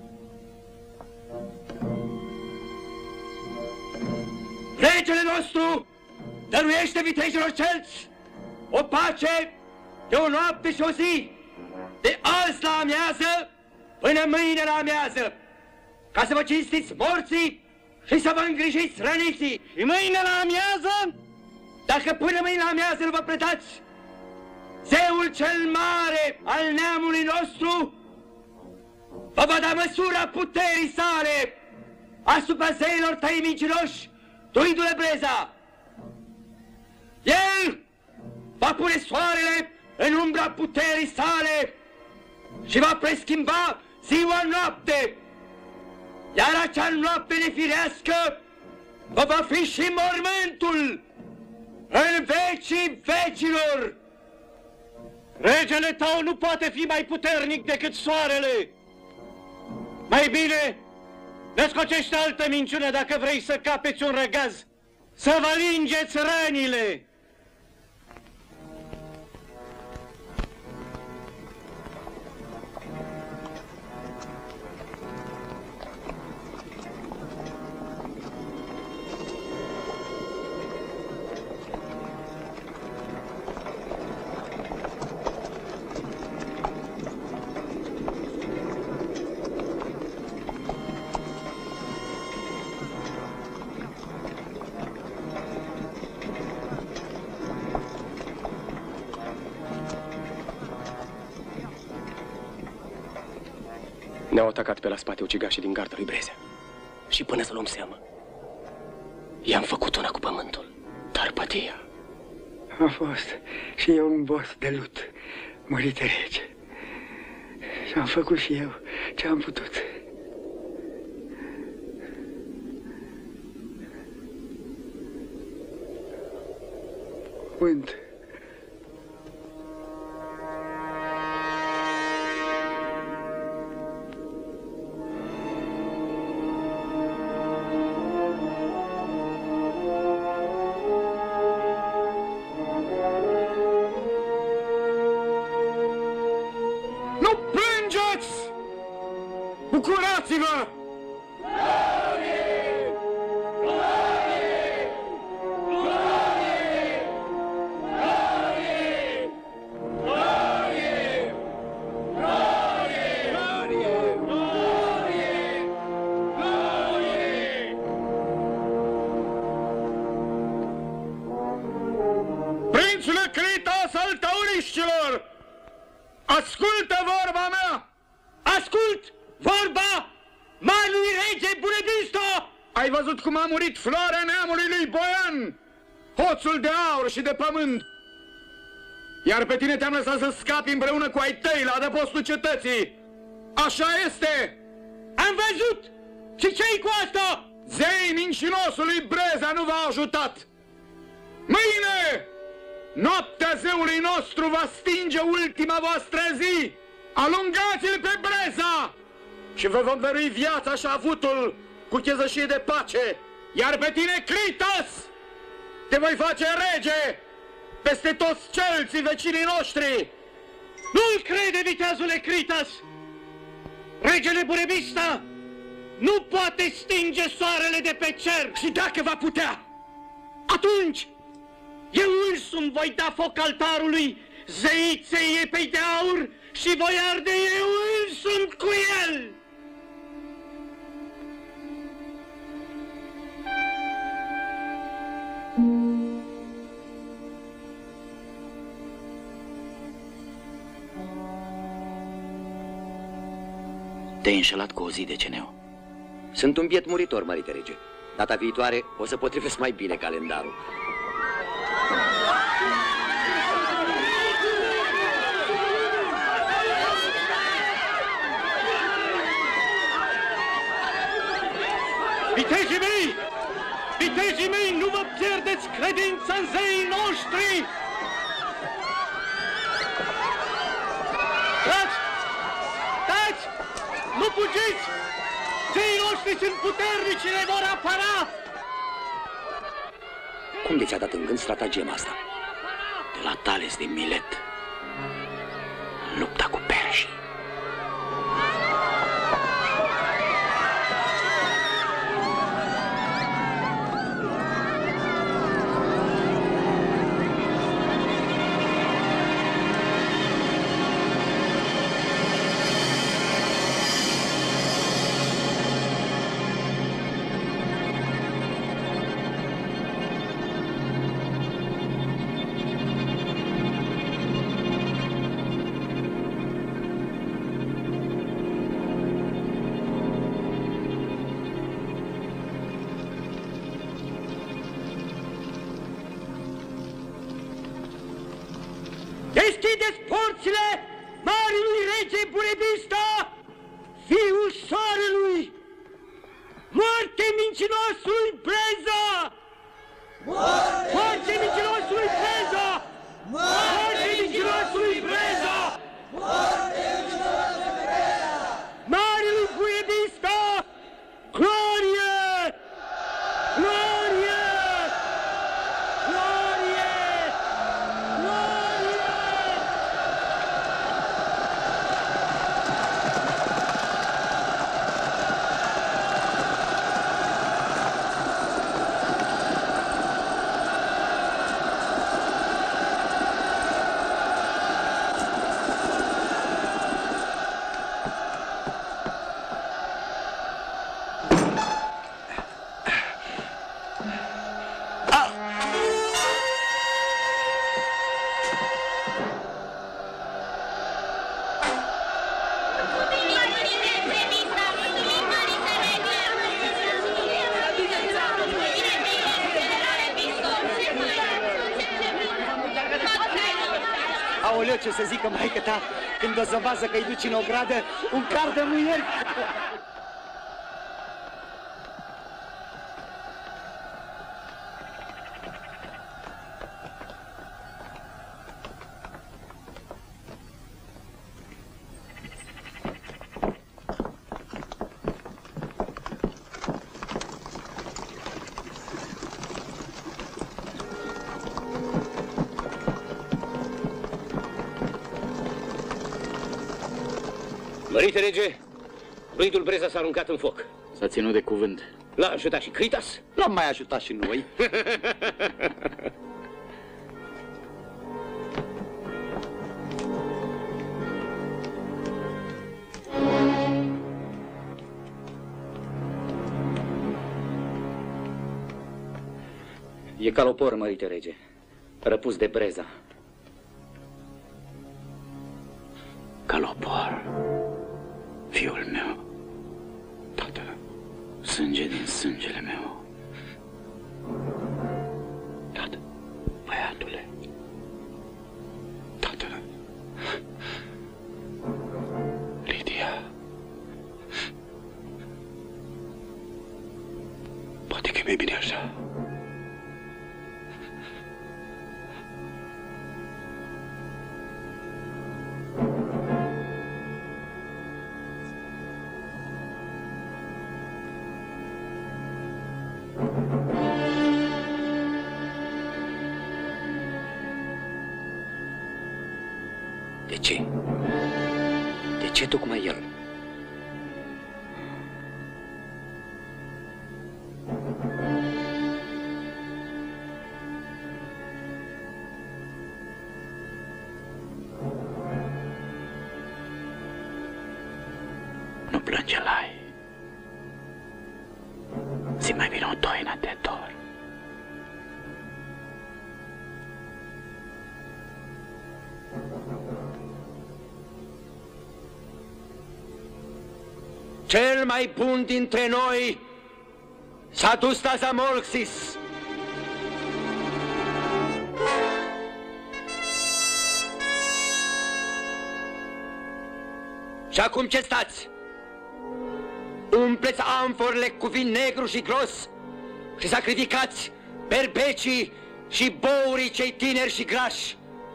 Regele nostru dăruiește vitejilor celți o pace de o noapte și o zi, de azi la amiază până mâine la amiază, ca să vă cinstiți morții și să vă îngrijiți răniții. Și mâine la amiază? Dacă până mâine la amiază nu vă predați, zeul cel mare al neamului nostru vă va da măsura puterii sale asupra zeilor tăi mincinoși, duindu-le breza. El va pune soarele în umbra puterii sale și va preschimba ziua noapte, iar acea noapte nefirească vă va fi și mormântul în vecii vecilor. Regele tău nu poate fi mai puternic decât soarele. Mai bine, descocește altă minciună dacă vrei să capeți un răgaz, să vă lingeți rănile. Ne-au atacat pe la spate ucigașii din garda lui Brezea. Și până să luăm seama, i-am făcut una cu pământul, dar pătia. A fost și eu un bos de lut, mărite rege. Și am făcut și eu ce am putut. Unt. Bucurați-vă! Prințule Critas al tauriștilor, ascultă vorba mea! Ascult vorba marelui rege Burebista! Ai văzut cum a murit floarea neamului lui Boian, hoțul de aur și de pământ? Iar pe tine te-am lăsat să scapi împreună cu ai tăi la adăpostul cetății. Așa este! Am văzut! Și ce-i cu asta? Zeii mincinosului Breza nu v-au ajutat. Mâine, noaptea zeului nostru va stinge ultima voastră zi. Alungați-l pe Breza și vă vom dărui viața și avutul cu chezășie de pace. Iar pe tine, Critas, te voi face rege peste toți celții vecinii noștri. Nu-l crede, viteazule Critas! Regele Burebista nu poate stinge soarele de pe cer. Și dacă va putea, atunci eu însumi voi da foc altarului zeiței epei de aur și voi arde eu însumi cu el! Te-ai înșelat cu o zi, Deceneu. Sunt un biet muritor, mărite rege. Data viitoare o să potrivesc mai bine calendarul. Vitejii mei! Vitejii mei, nu vă pierdeți credința în zeii noștri! Taci! Taci! Nu fugiți! Zeii noștri sunt puternici și ne vor apăra! Cum de ți-a dat în gând stratagema asta? De la Tales din Milet. În lupta cu perșii. Deschideți porțile marilui rege Burebista, fiul soarelui! Moarte mincinoasului Breza! Moarte mincinoasului Breza! Moarte mincinoasului Breza! Marilui Burebista! Glorie! Glorie! Glorie! Aoleu, ce să zică maică ta când o să vază că-i duci în ogradă un car de muieri? Mărite rege, prințul Breza s-a aruncat în foc. S-a ținut de cuvânt. L-a ajutat și Critas? L-am mai ajutat și noi. E calopor, mărite rege, răpus de Breza. Calopor, fiul meu, tată, sânge din sângele meu. Tată, băiatule, tată, Lidia, poate că e mai bine așa. De ce? De ce tocmai el? Nu plânge, Lai. Zi mai bine o toină de dor. Cel mai bun dintre noi s-a dus la Zamolxis. Și acum ce stați? umpleți amforile cu vin negru și gros și sacrificați berbecii și bourii cei tineri și grași.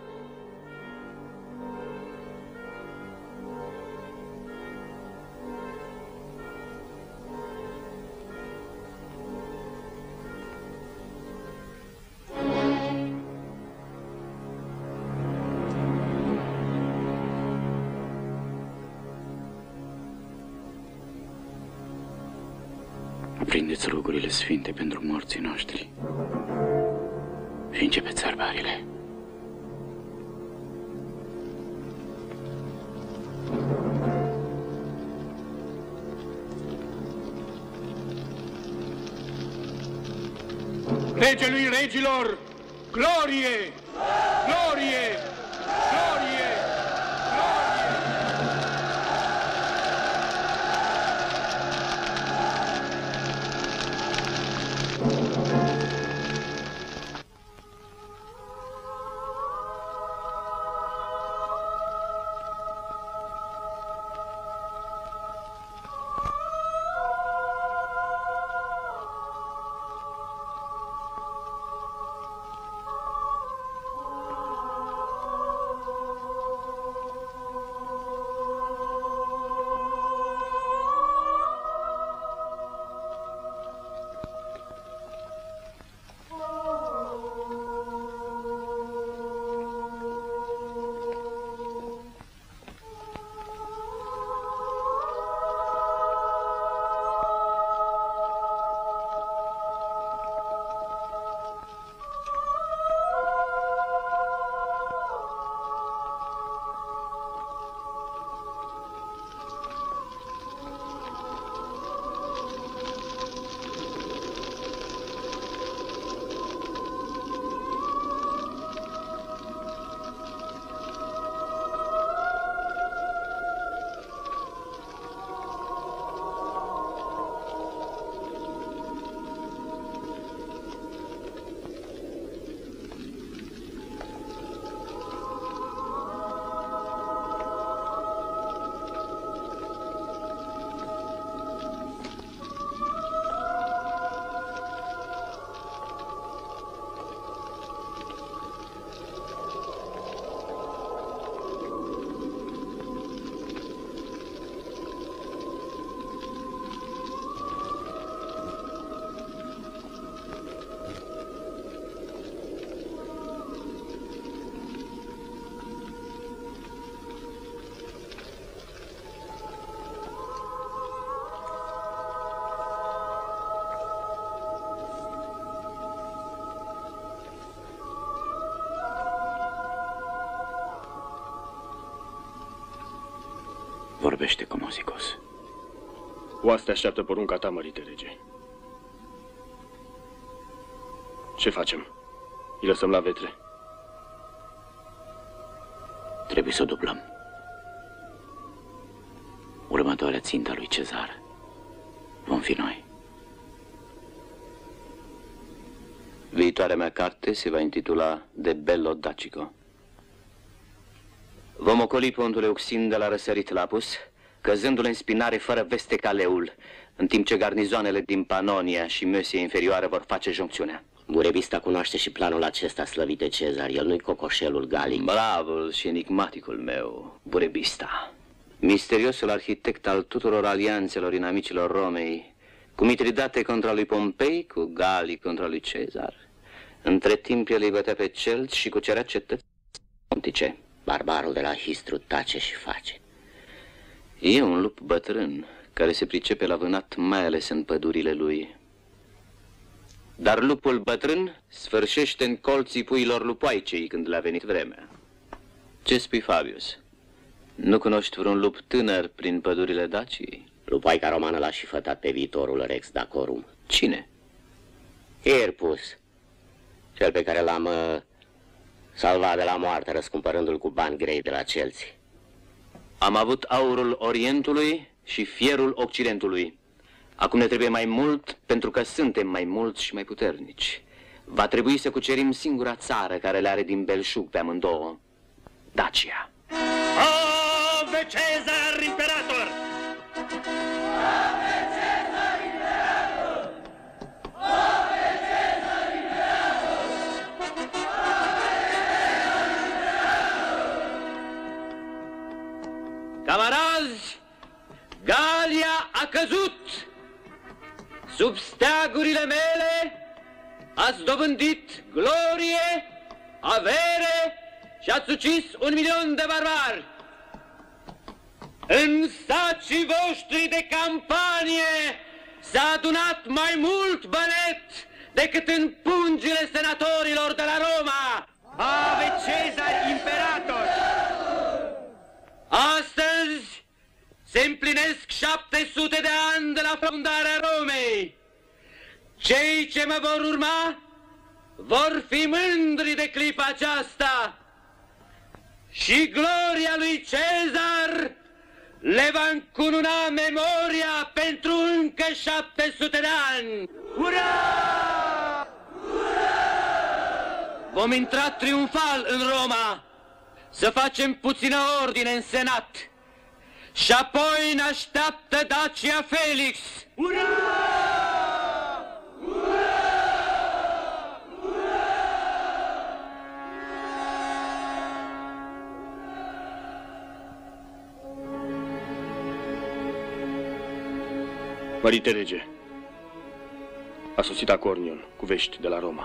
Prindeți rugurile sfinte pentru morții noștri și începeți sărbările. Regelui regilor, glorie! Glorie! Glorie! Vorbește, Comozicos. Oastea așteaptă porunca ta, mărite rege. Ce facem? Îi lăsăm la vetre? Trebuie să o dublăm. Următoarea țintă lui Cezar vom fi noi. Viitoarea mea carte se va intitula De Bello Dacico. Vom ocoli pontul Euxin de la răsărit Lapus, căzându-l în spinare fără veste ca leul, în timp ce garnizoanele din Panonia și Măsia inferioară vor face joncțiunea. Burebista cunoaște și planul acesta slăvit de Cezar. El nu-i cocoșelul Galic. Bravul și enigmaticul meu, Burebista. Misteriosul arhitect al tuturor alianțelor inamicilor Romei, cu Mitridate contra lui Pompei, cu Galii contra lui Cezar. Între timp el îi bătea pe celți și cucerea cetăți pontice. Barbarul de la Histru tace și face. E un lup bătrân care se pricepe la vânat, mai ales în pădurile lui. Dar lupul bătrân sfârșește în colții puilor lupoaicei când le-a venit vremea. Ce spui, Fabius? Nu cunoști vreun lup tânăr prin pădurile Daciei? Lupoaica romană l-a și fătat pe viitorul Rex Dacorum. Cine? Hirpus, cel pe care l-am uh, salvat de la moarte, răscumpărându-l cu bani grei de la celți. Am avut aurul Orientului și fierul Occidentului. Acum ne trebuie mai mult, pentru că suntem mai mulți și mai puternici. Va trebui să cucerim singura țară care le are din belșug pe amândouă, Dacia. Ave Cezar, imperator! Ave Cezar! Sub steagurile mele ați dobândit glorie, avere și ați ucis un milion de barbari. În sacii voștri de campanie s-a adunat mai mult bănet decât în pungile senatorilor de la Roma. Ave Cezar Imperator! Astăzi se împlinesc șapte sute de ani de la fundarea Romei. Cei ce mă vor urma vor fi mândri de clipa aceasta și gloria lui Cezar le va încununa memoria pentru încă șapte sute de ani. Ura! Vom intra triumfal în Roma, să facem puțină ordine în senat și apoi ne așteaptă Dacia Felix. Ura! Mărite rege, a sosit Acornion cu vești de la Roma.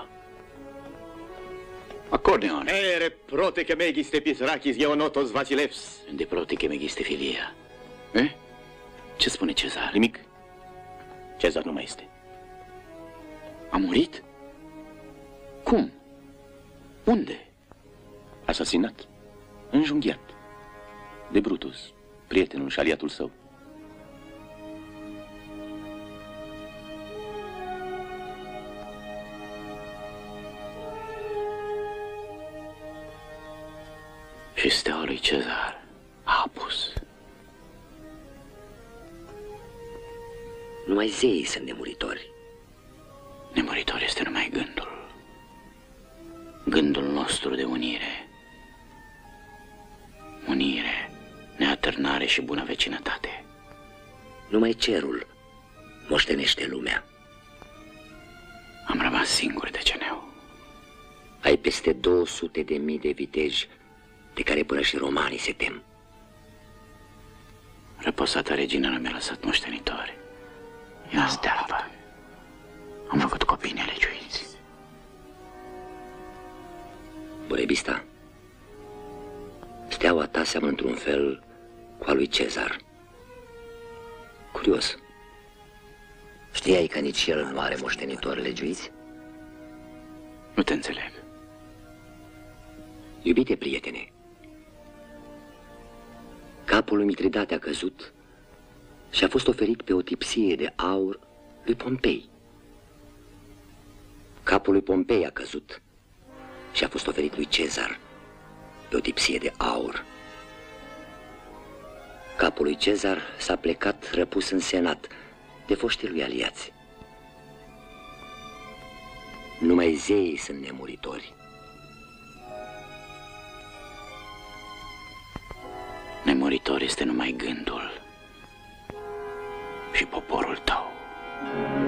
Acornion? Ere proteke megiste pisrakis geonotos Vasilevs. De proteke megiste filia. Eh? Ce spune Cezar? Nimic. Cezar nu mai este. A murit? Cum? Unde? Asasinat. Înjunghiat. De Brutus, prietenul și aliatul său. Și steaua lui Cezar a apus. Numai zeii sunt nemuritori. Nemuritor este numai gândul. Gândul nostru de unire. Unire, neatârnare și bună vecinătate. Numai cerul moștenește lumea. Am rămas singur de ceneu. Ai peste două sute de mii de viteji de care până și romanii se tem. Răposata regină nu mi-a lăsat moștenitori. Ea steapă. Am făcut copii nelegiuiți. Burebista, steaua ta seamănă într-un fel cu a lui Cezar. Curios. Știai că nici el nu are moștenitori legiuiți? Nu te înțeleg. Iubite prietene, capul lui Mitridate a căzut și a fost oferit pe o tipsie de aur lui Pompei. Capul lui Pompei a căzut și a fost oferit lui Cezar pe o tipsie de aur. Capul lui Cezar s-a plecat răpus în senat de foștii lui aliați. Numai zeii sunt nemuritori. Nemuritor este numai gândul și poporul tău.